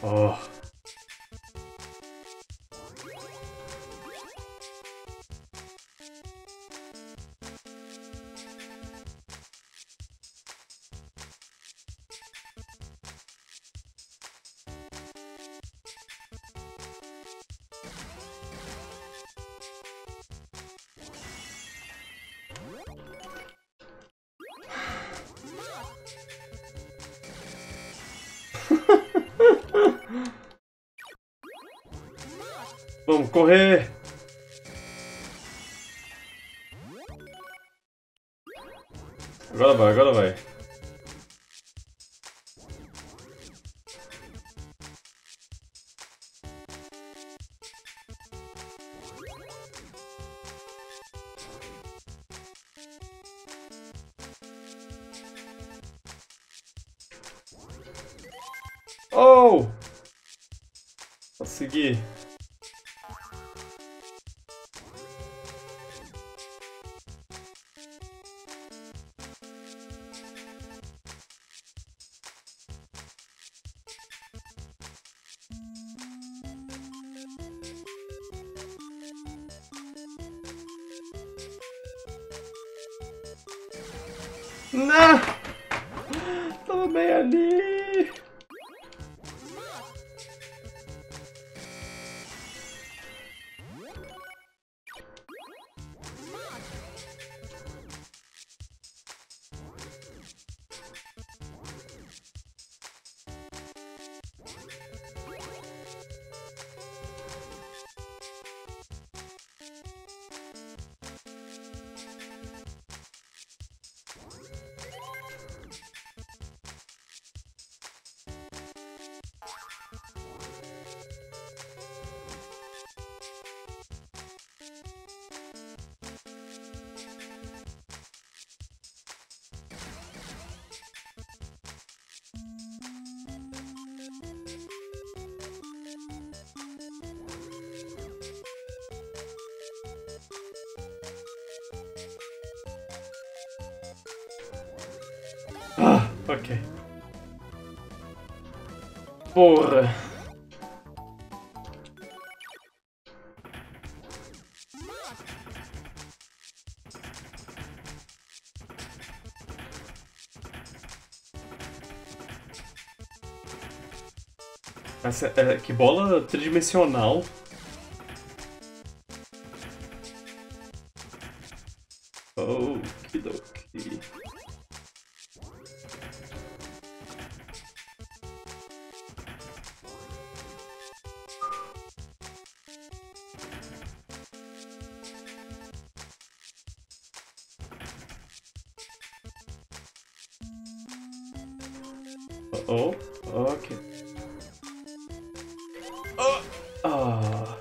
Oh. Vamos correr! Agora vai, agora vai. Oh! Consegui. Não! Tava bem ali! Ah, ok. Porra. Que bola tridimensional. Oh, que doido. Oh, ok. Oh, ah.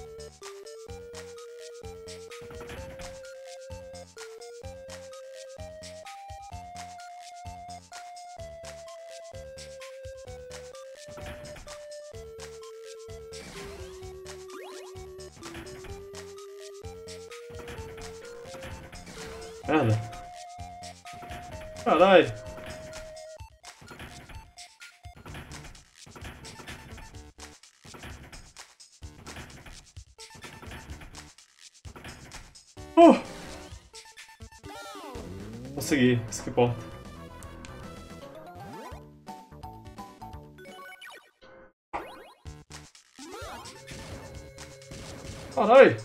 Merda. Caralho. Consegui, isso que importa. Caralho!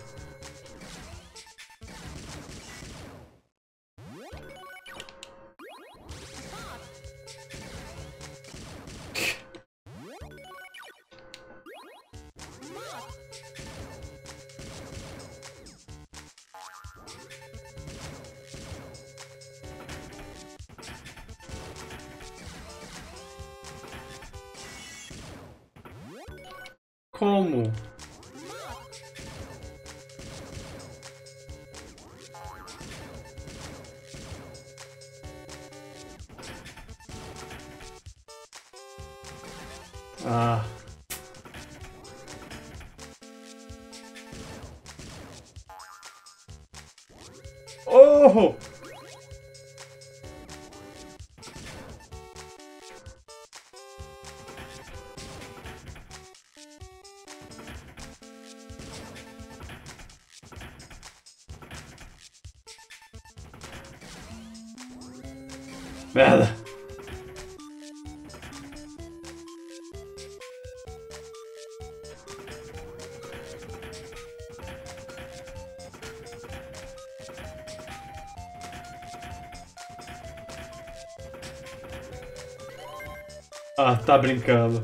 Como? Ah. Oh! Merda! Ah, tá brincando.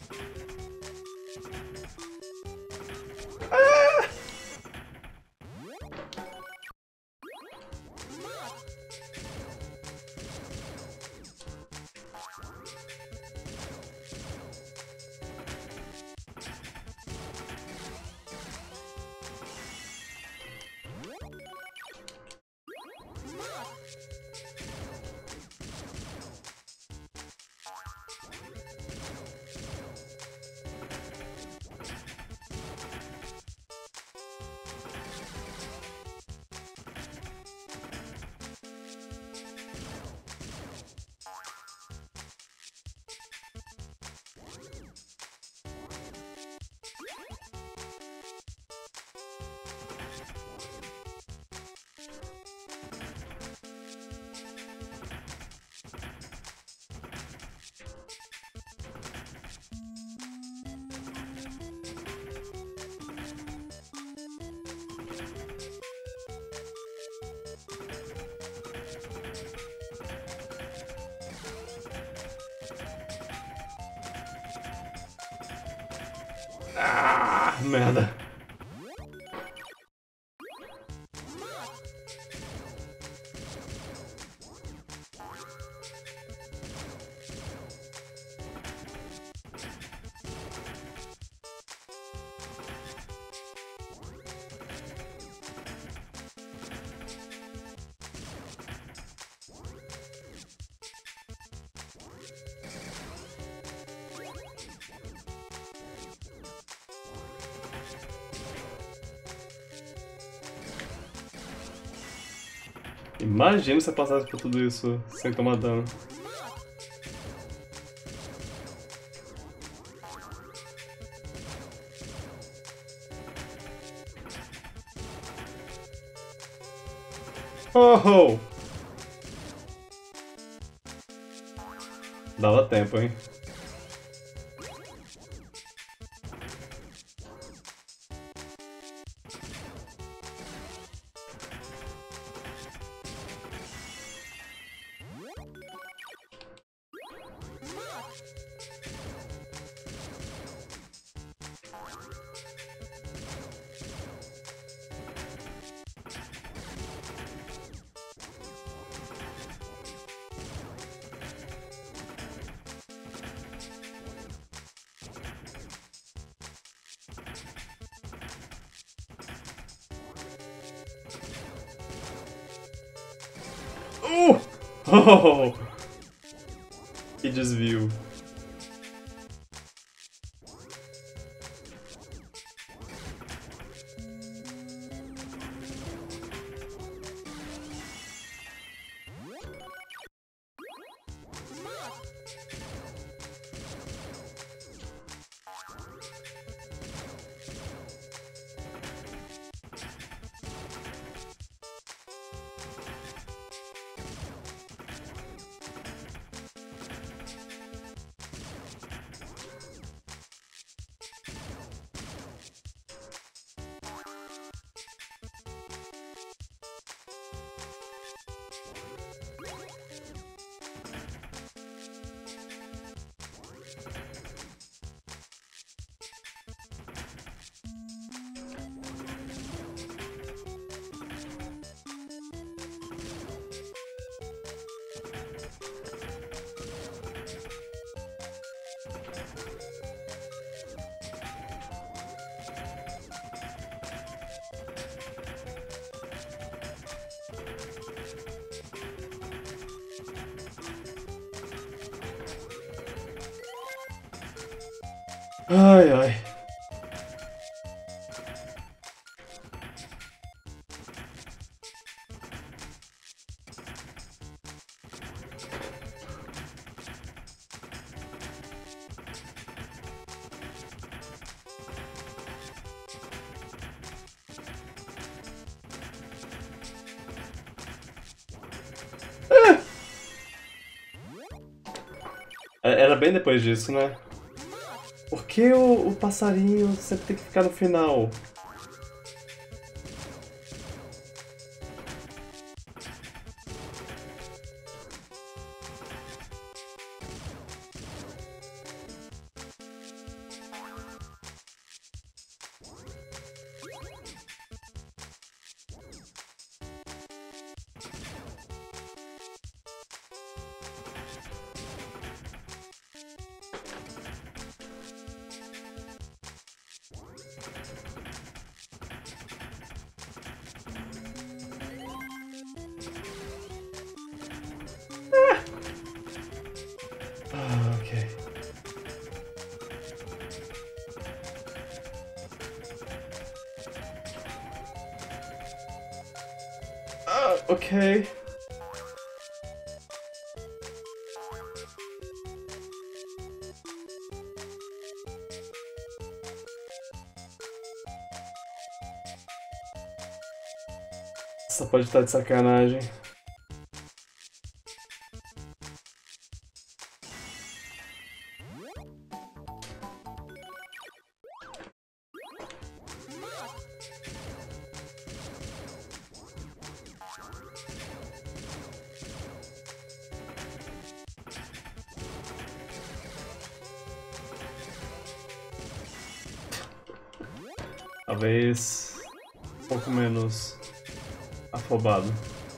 Ah, merda. Imagina se eu passasse por tudo isso sem tomar dano. Oh! Dava tempo, hein? Oh! Que desvio. Ai, ai. Era bem depois disso, né? Por que o passarinho sempre tem que ficar no final? Ok. Ok. Só pode estar de sacanagem. Talvez um pouco menos afobado.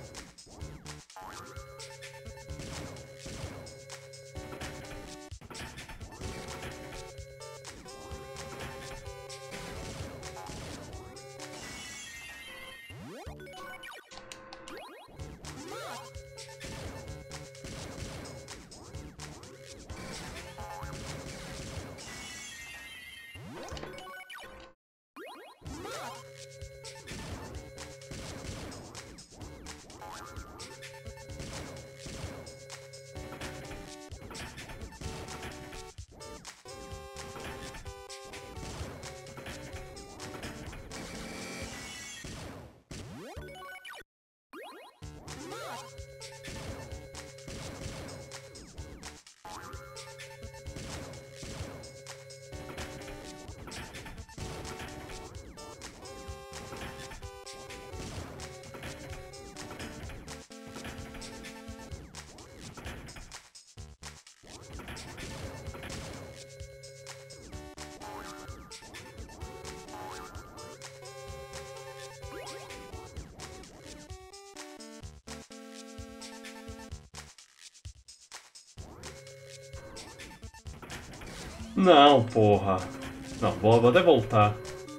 Não, porra. Não, vou até voltar.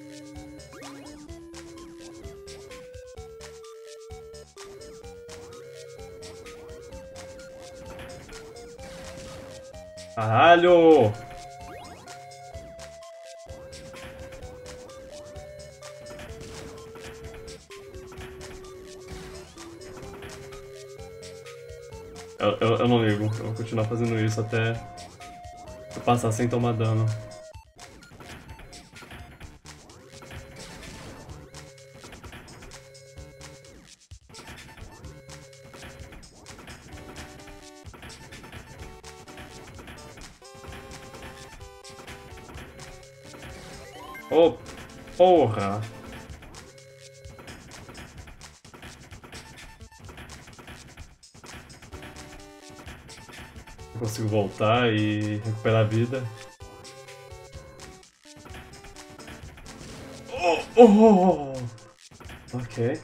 Caralho! Eu não ligo. Eu vou continuar fazendo isso até eu passar sem tomar dano. Oh, porra! Eu consigo voltar e recuperar a vida. Oh! Ok.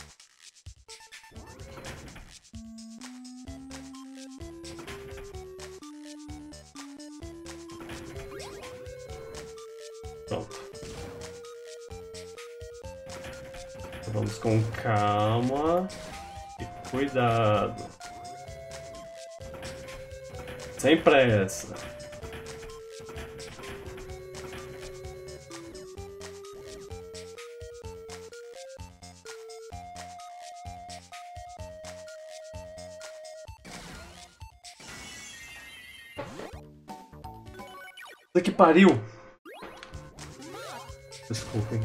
Pronto. Vamos com calma e cuidado. Sem pressa. Puta que pariu! Desculpem.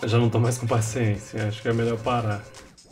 Eu já não tô mais com paciência, acho que é melhor parar.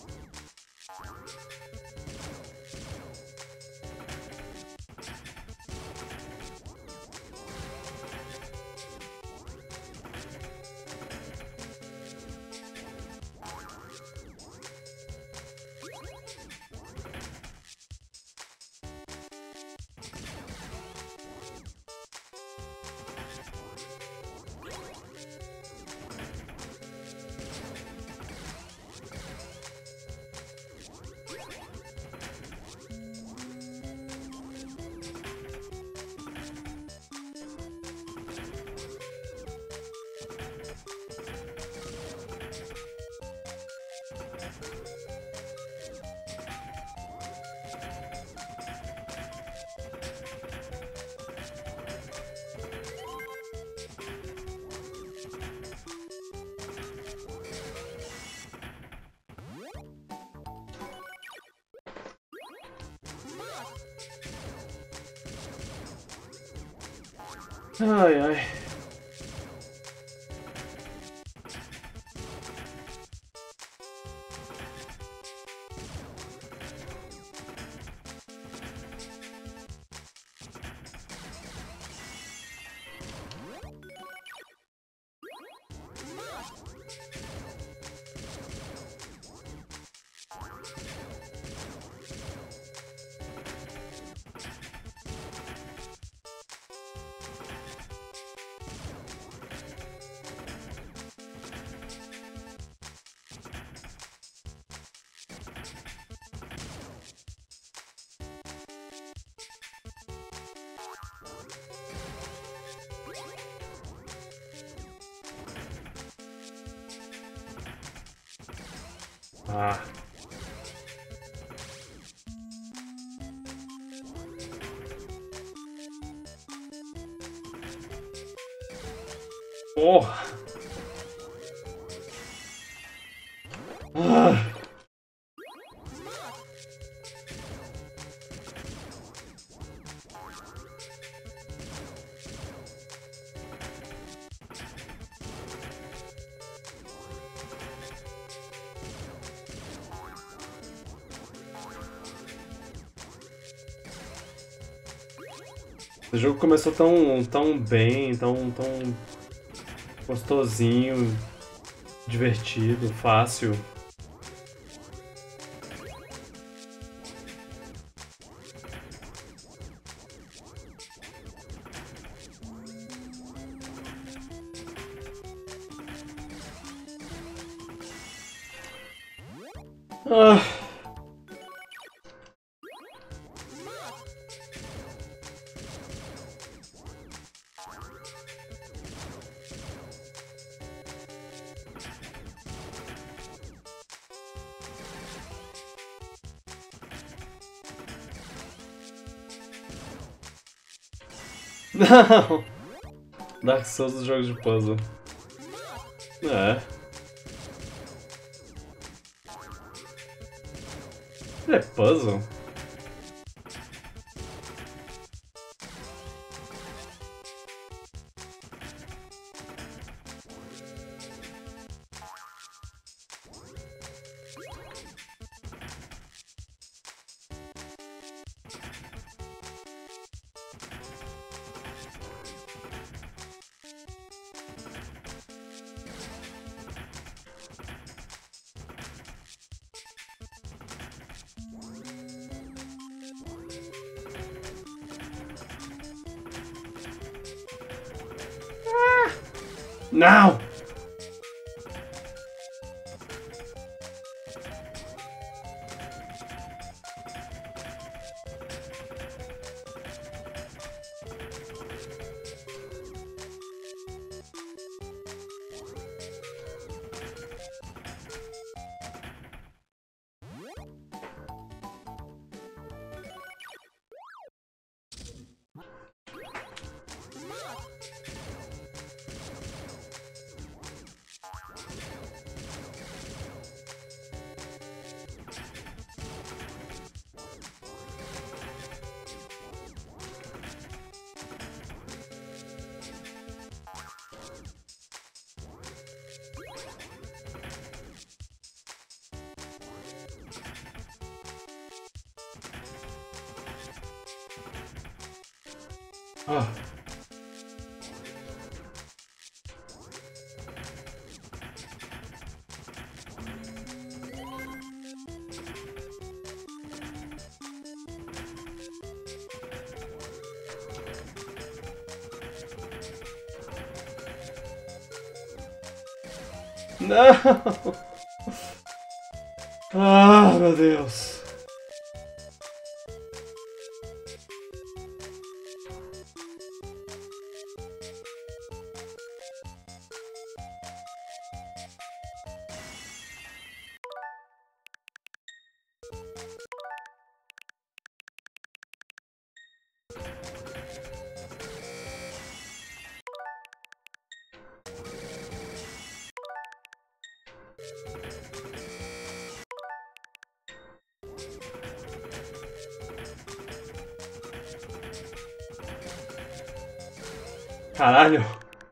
Ai, ai. Ah. Porra. Ah. O jogo começou tão bem, tão gostosinho, divertido, fácil. Ah. Não! Dark Souls dos jogos de puzzle. É. Ele é puzzle? Não! Ah. Não! Ah, meu Deus! Caralho!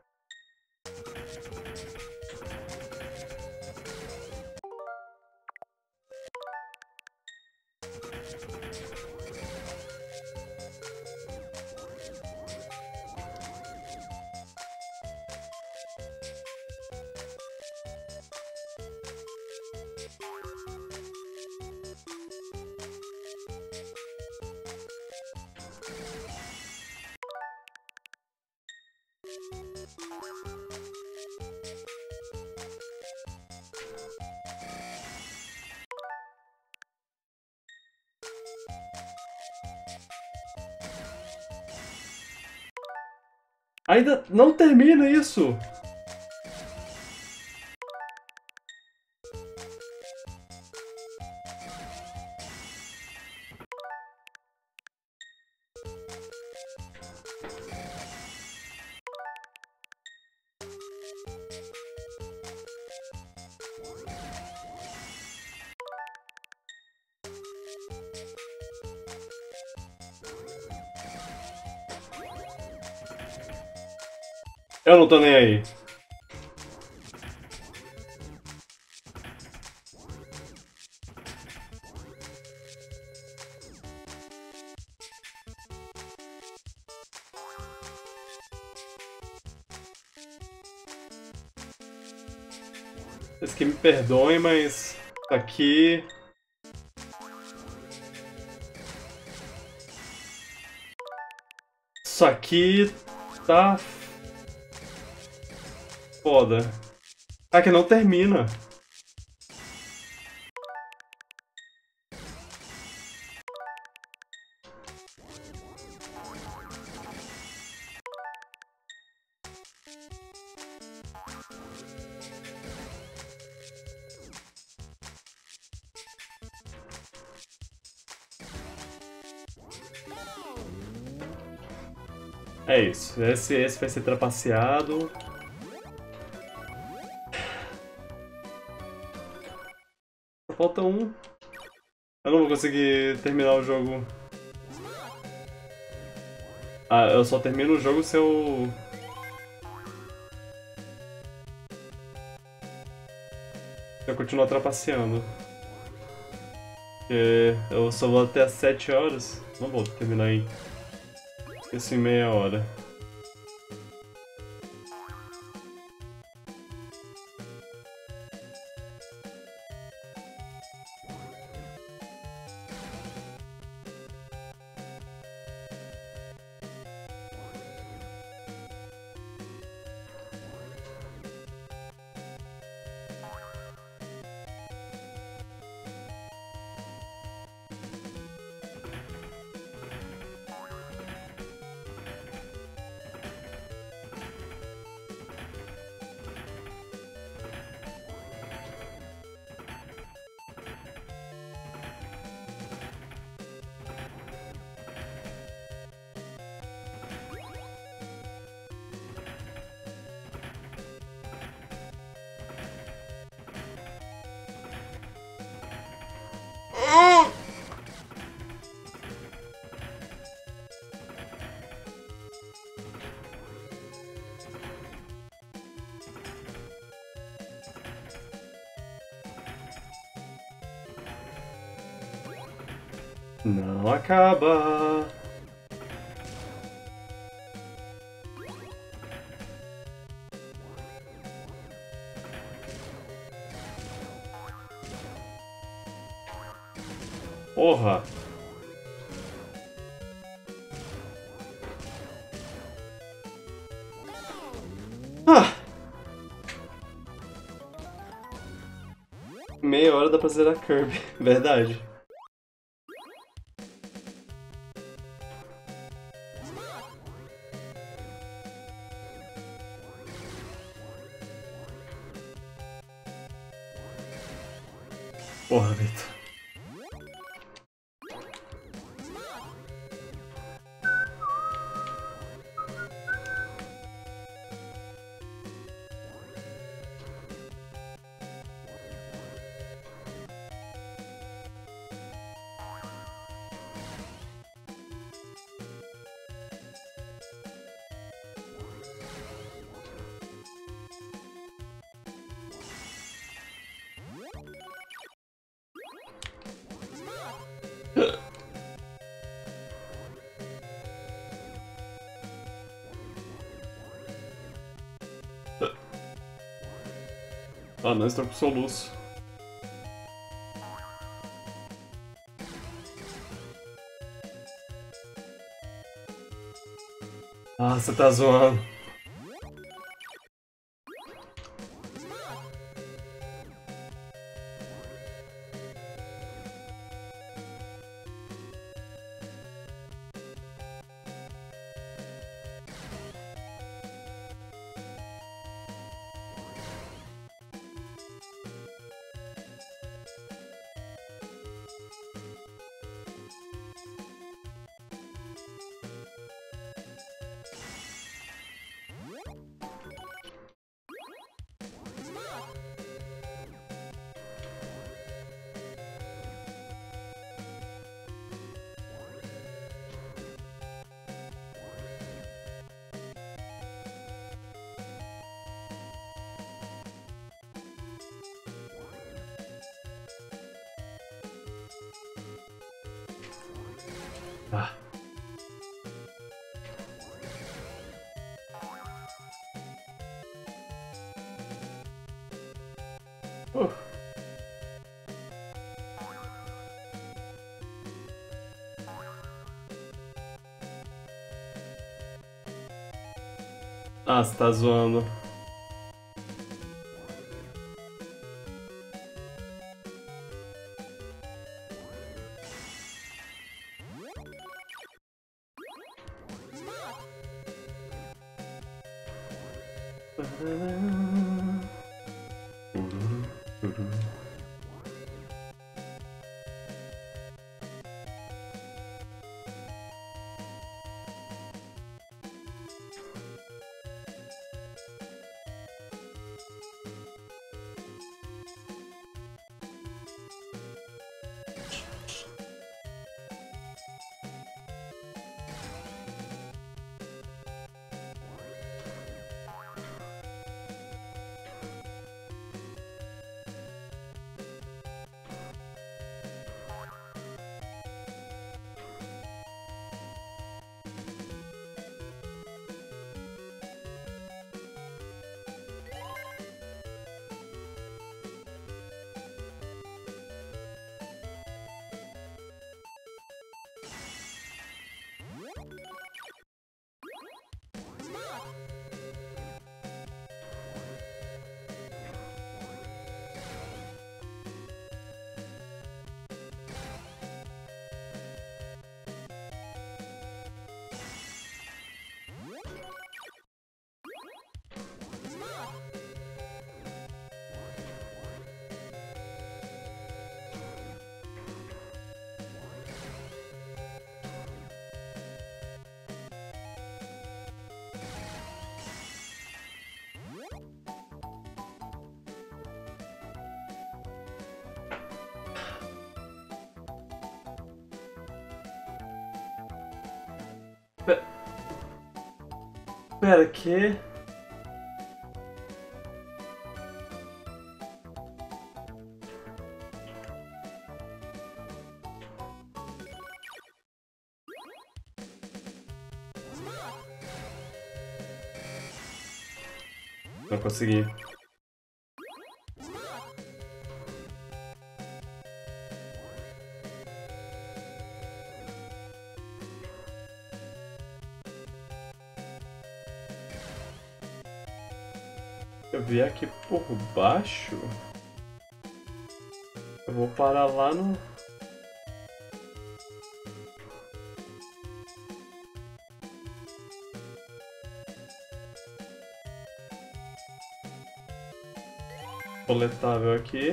Ainda não termina isso! Eu não tô nem aí. Vocês que me perdoem, mas aqui... Isso aqui tá... foda. Ah, que não termina. É isso. Esse vai ser trapaceado. Falta um. Eu não vou conseguir terminar o jogo. Ah, eu só termino o jogo se eu... se eu continuar trapaceando. Porque eu só vou até às 7 horas. Não vou terminar isso em meia hora. Não acaba. Porra! Ah! Meia hora dá pra zerar Kirby, verdade. Porra, Vitor. Ah, não, estou com soluço. Ah, você tá zoando. Ah. Ah, você tá zoando. Pera, que? Não consegui. Eu vier aqui por baixo, eu vou parar lá no... coletável aqui.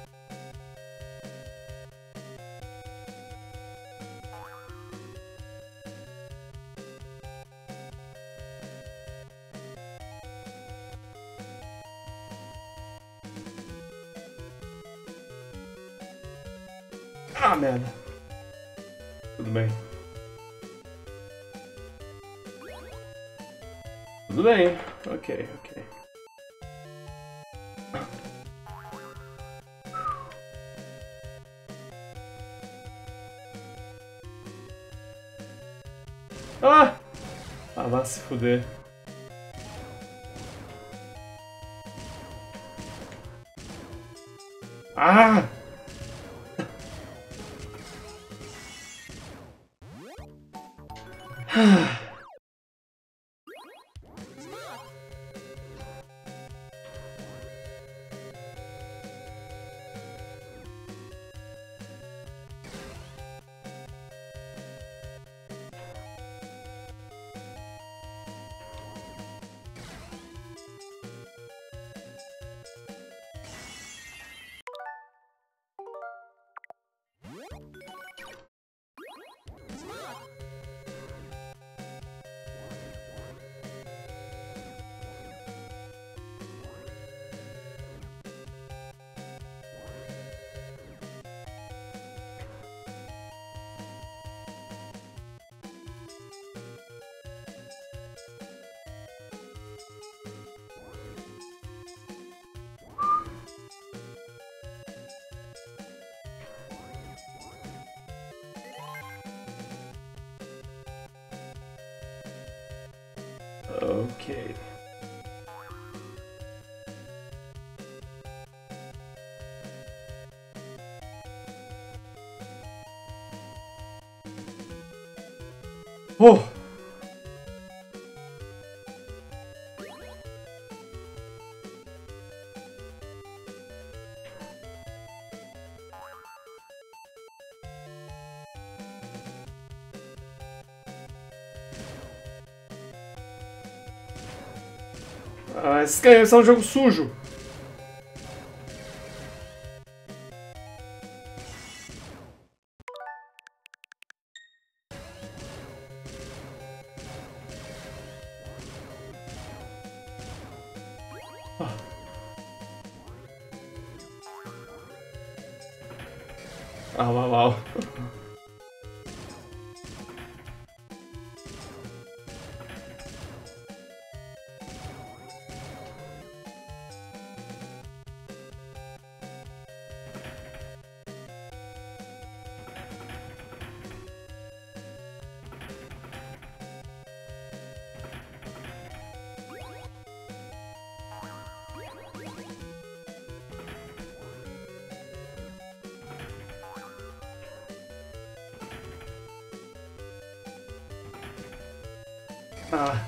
Ah, merda. Tudo bem. Tudo bem. Ok, ok. Ah! Ah, vai se fuder. Ah! Ok. Oh! Ah, esse é um jogo sujo. Ah, uau, uau. Ah.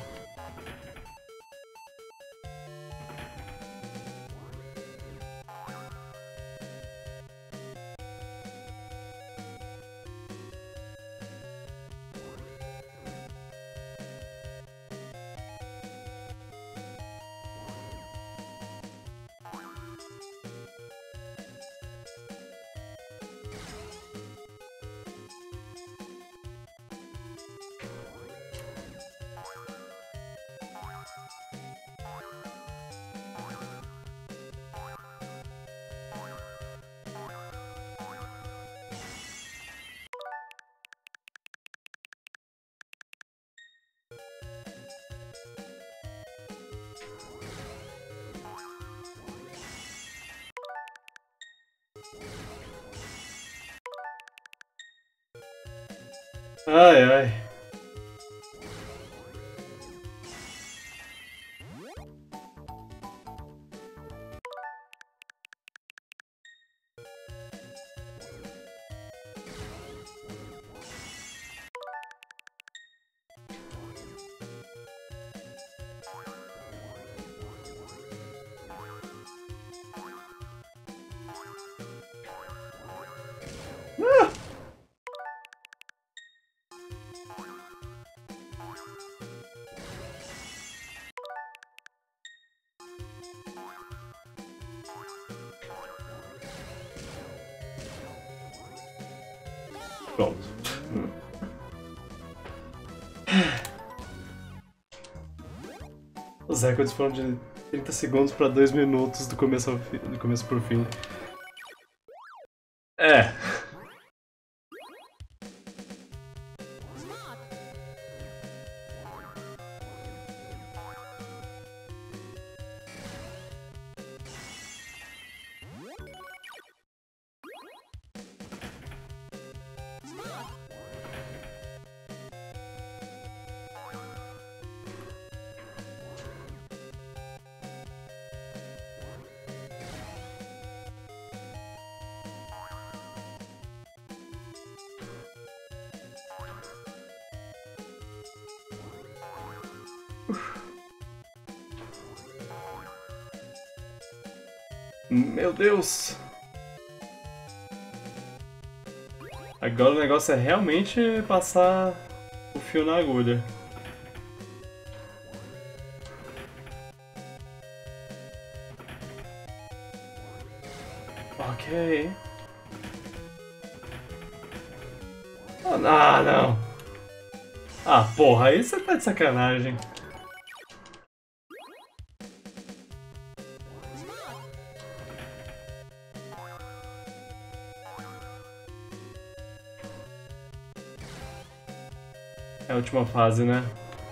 Ai, ai. Pronto. Os recordes foram de 30 segundos para 2 minutos do começo do começo pro fim. É. Meu Deus! Agora o negócio é realmente passar o fio na agulha. Ok. Ah, não! Ah, porra, aí você tá de sacanagem. É a última fase, né?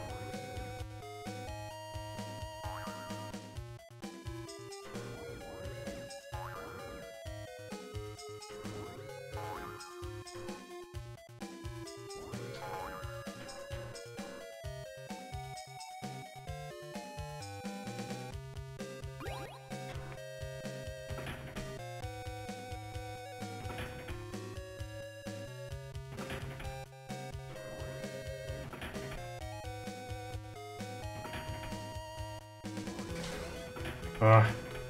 Ah.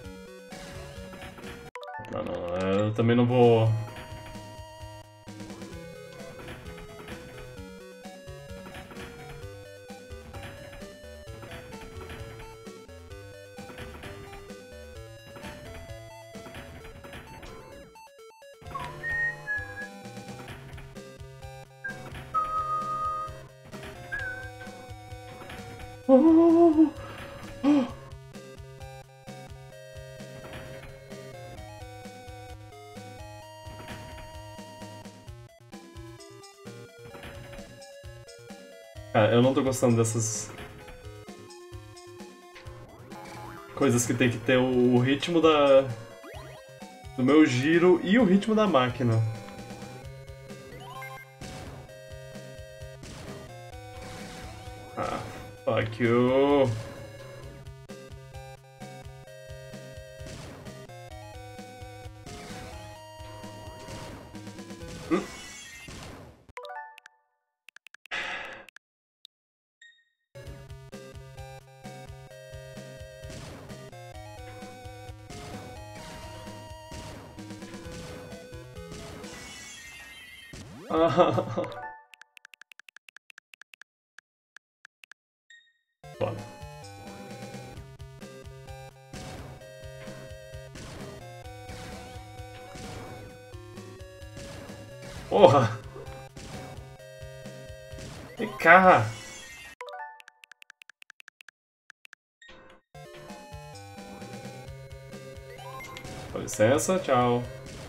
Não, não, eu também não vou... Oh, oh. Cara, eu não tô gostando dessas coisas que tem que ter o ritmo do meu giro e o ritmo da máquina. Ah, fuck you. Foda. Porra! Vem cá! Com licença, tchau.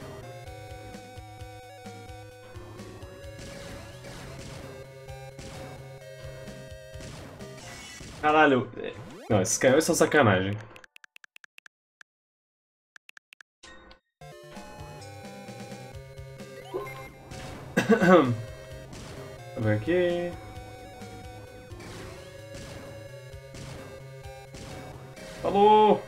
Caralho, não, esses canhões são sacanagem. Vem aqui. Falou!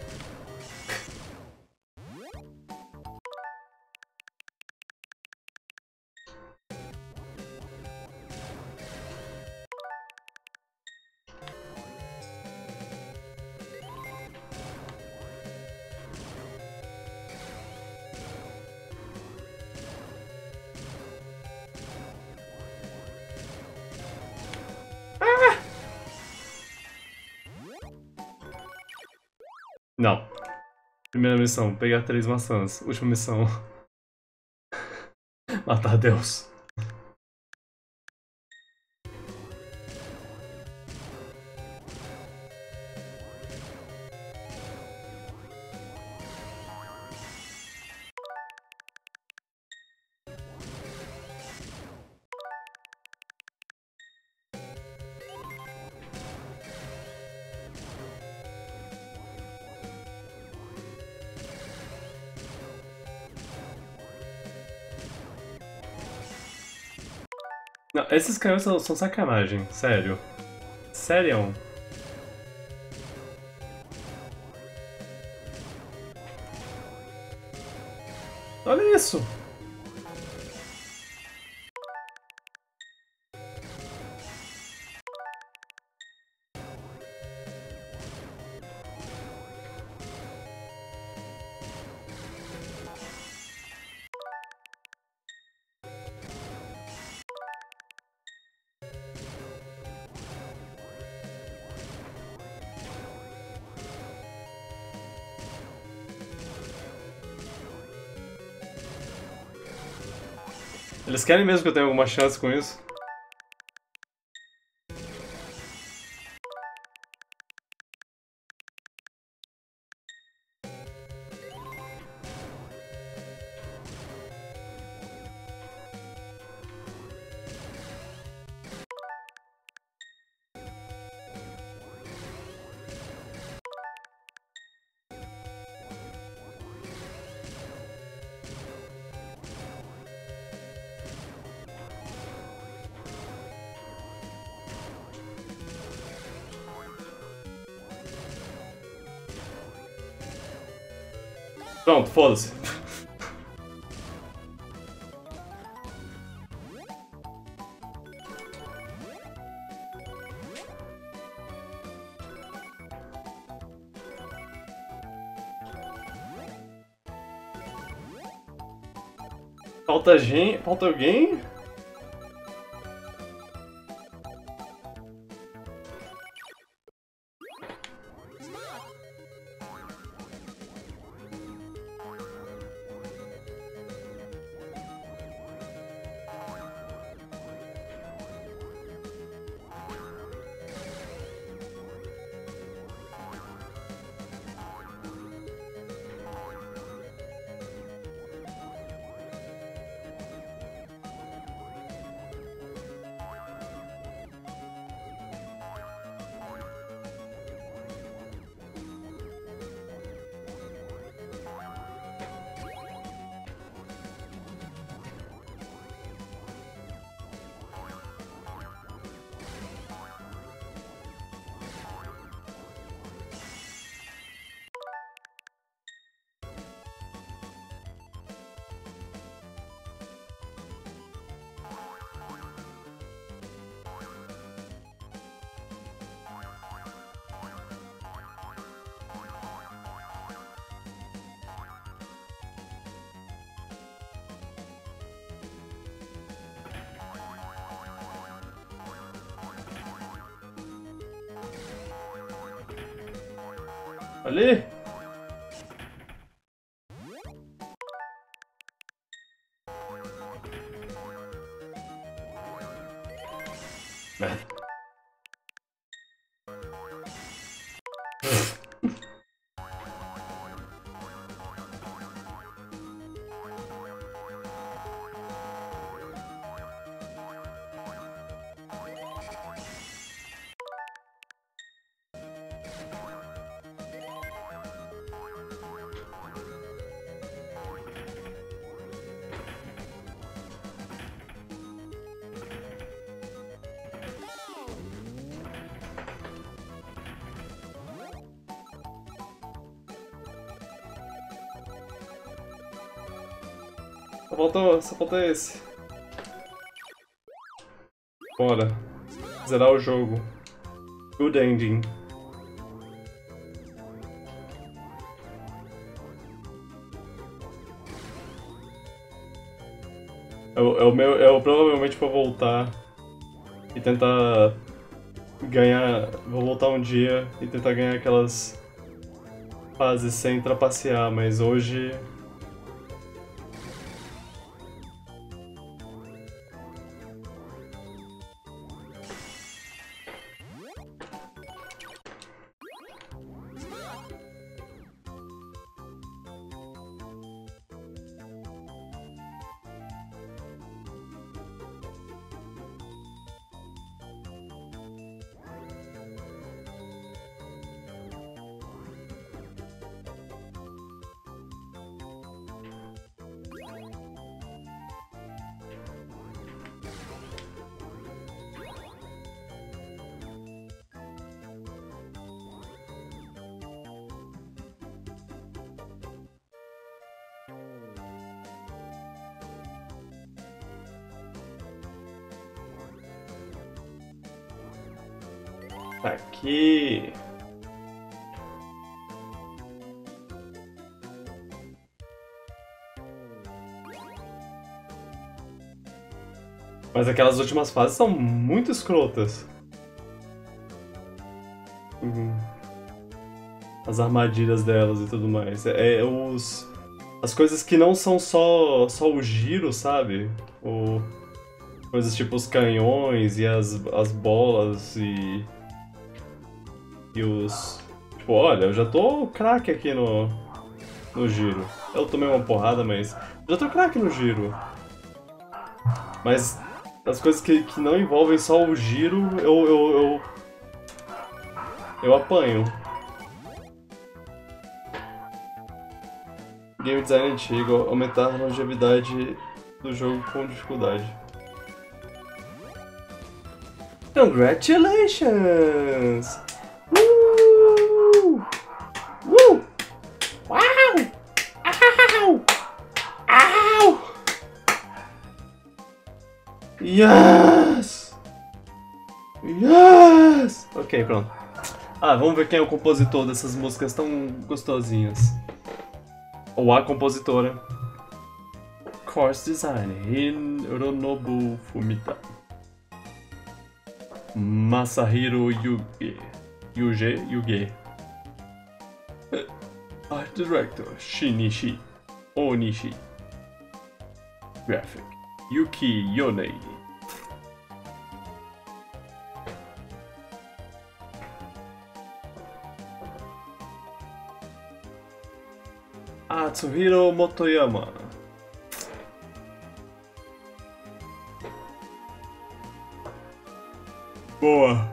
Não. Primeira missão, pegar 3 maçãs. Última missão, matar Deus. Não, esses caras são sacanagem, sério. Sério. Olha isso! Eles querem mesmo que eu tenha alguma chance com isso? Pronto, foda-se. Falta gente. Falta alguém? Ali? Merda. Só falta esse. Bora. Zerar o jogo. Good ending. Eu provavelmente vou voltar e tentar ganhar. Vou voltar um dia e tentar ganhar aquelas fases sem trapacear, mas hoje... Aqui. Mas aquelas últimas fases são muito escrotas. As armadilhas delas e tudo mais. As coisas que não são só o giro, sabe? Coisas tipo os canhões e as bolas e os... Tipo, olha, eu já tô craque aqui no giro. Eu tomei uma porrada, mas... Já tô craque no giro. Mas as coisas que não envolvem só o giro, eu apanho. Game design antigo, aumentar a longevidade do jogo com dificuldade. Congratulations! Uau! Au! Au! Yes! Yes! Ok, pronto. Vamos ver quem é o compositor dessas músicas tão gostosinhas. Ou a compositora. Course Design, Hironobu Fumita. Masahiro Yuge. Art Director, Shinichi Onishi. Graphic, Yuki Yonei. Atsuhiro Motoyama. Boa.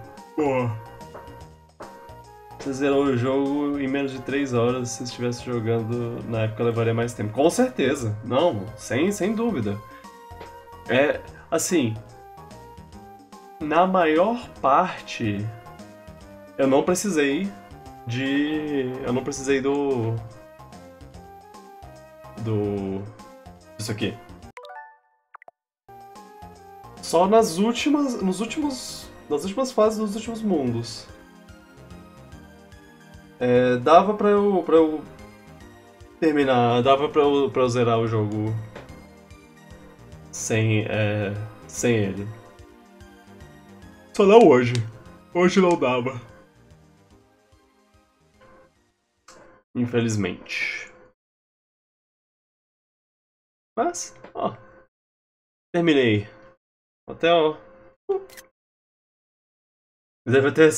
Você zerou o jogo em menos de 3 horas. Se estivesse jogando na época, levaria mais tempo. Com certeza. Não, sem dúvida. É, assim... Na maior parte... Eu não precisei isso aqui. Só nas últimas fases dos últimos mundos. Dava pra eu terminar, dava pra eu zerar o jogo sem ele. Só não hoje. Hoje não dava. Infelizmente. Mas, terminei. Até ó. Deve ter.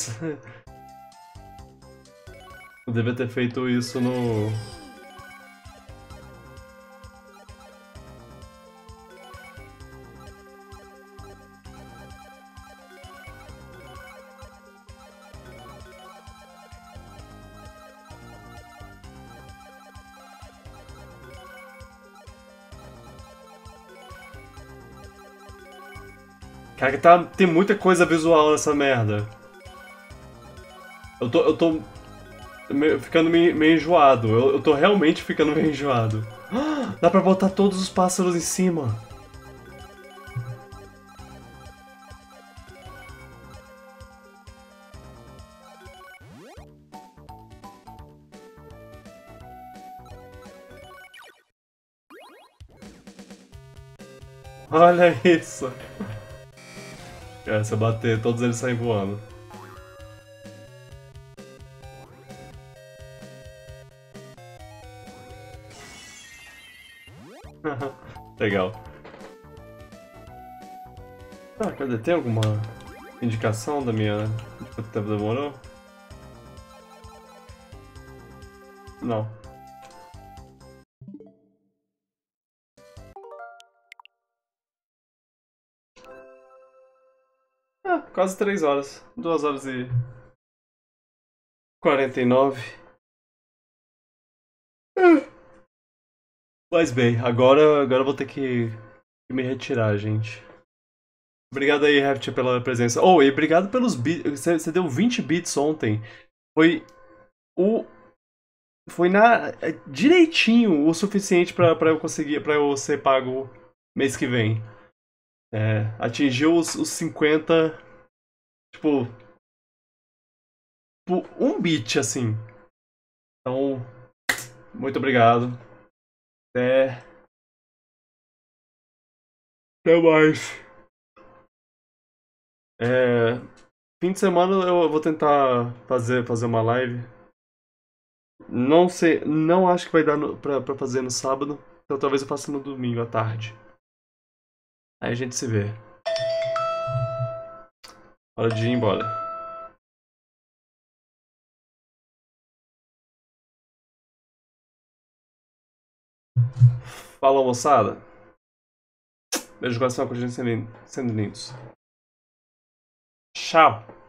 Eu devia ter feito isso no. Cara, tem muita coisa visual nessa merda. Eu tô ficando meio enjoado. Eu tô realmente ficando meio enjoado. Dá pra botar todos os pássaros em cima. Olha isso. Se eu bater, todos eles saem voando. Legal. Ah, cadê? Tem alguma indicação da minha... de quanto tempo demorou? Não. Ah, quase 3 horas. 2 horas e 49. Mas bem, agora eu vou ter que me retirar, gente. Obrigado aí, Heft, pela presença. Oh, e obrigado pelos bits. Você deu 20 bits ontem. Foi o... Foi direitinho o suficiente pra eu conseguir, pra eu ser pago mês que vem. É, atingiu os 50, tipo, por um bit, assim. Então, muito obrigado. Até, até mais. É, fim de semana eu vou tentar fazer uma live. Não sei, não acho que vai dar pra fazer no sábado. Então talvez eu faça no domingo à tarde. Aí a gente se vê. Hora de ir embora. Falou, moçada. Beijo no coração, continue sendo lindos. Tchau.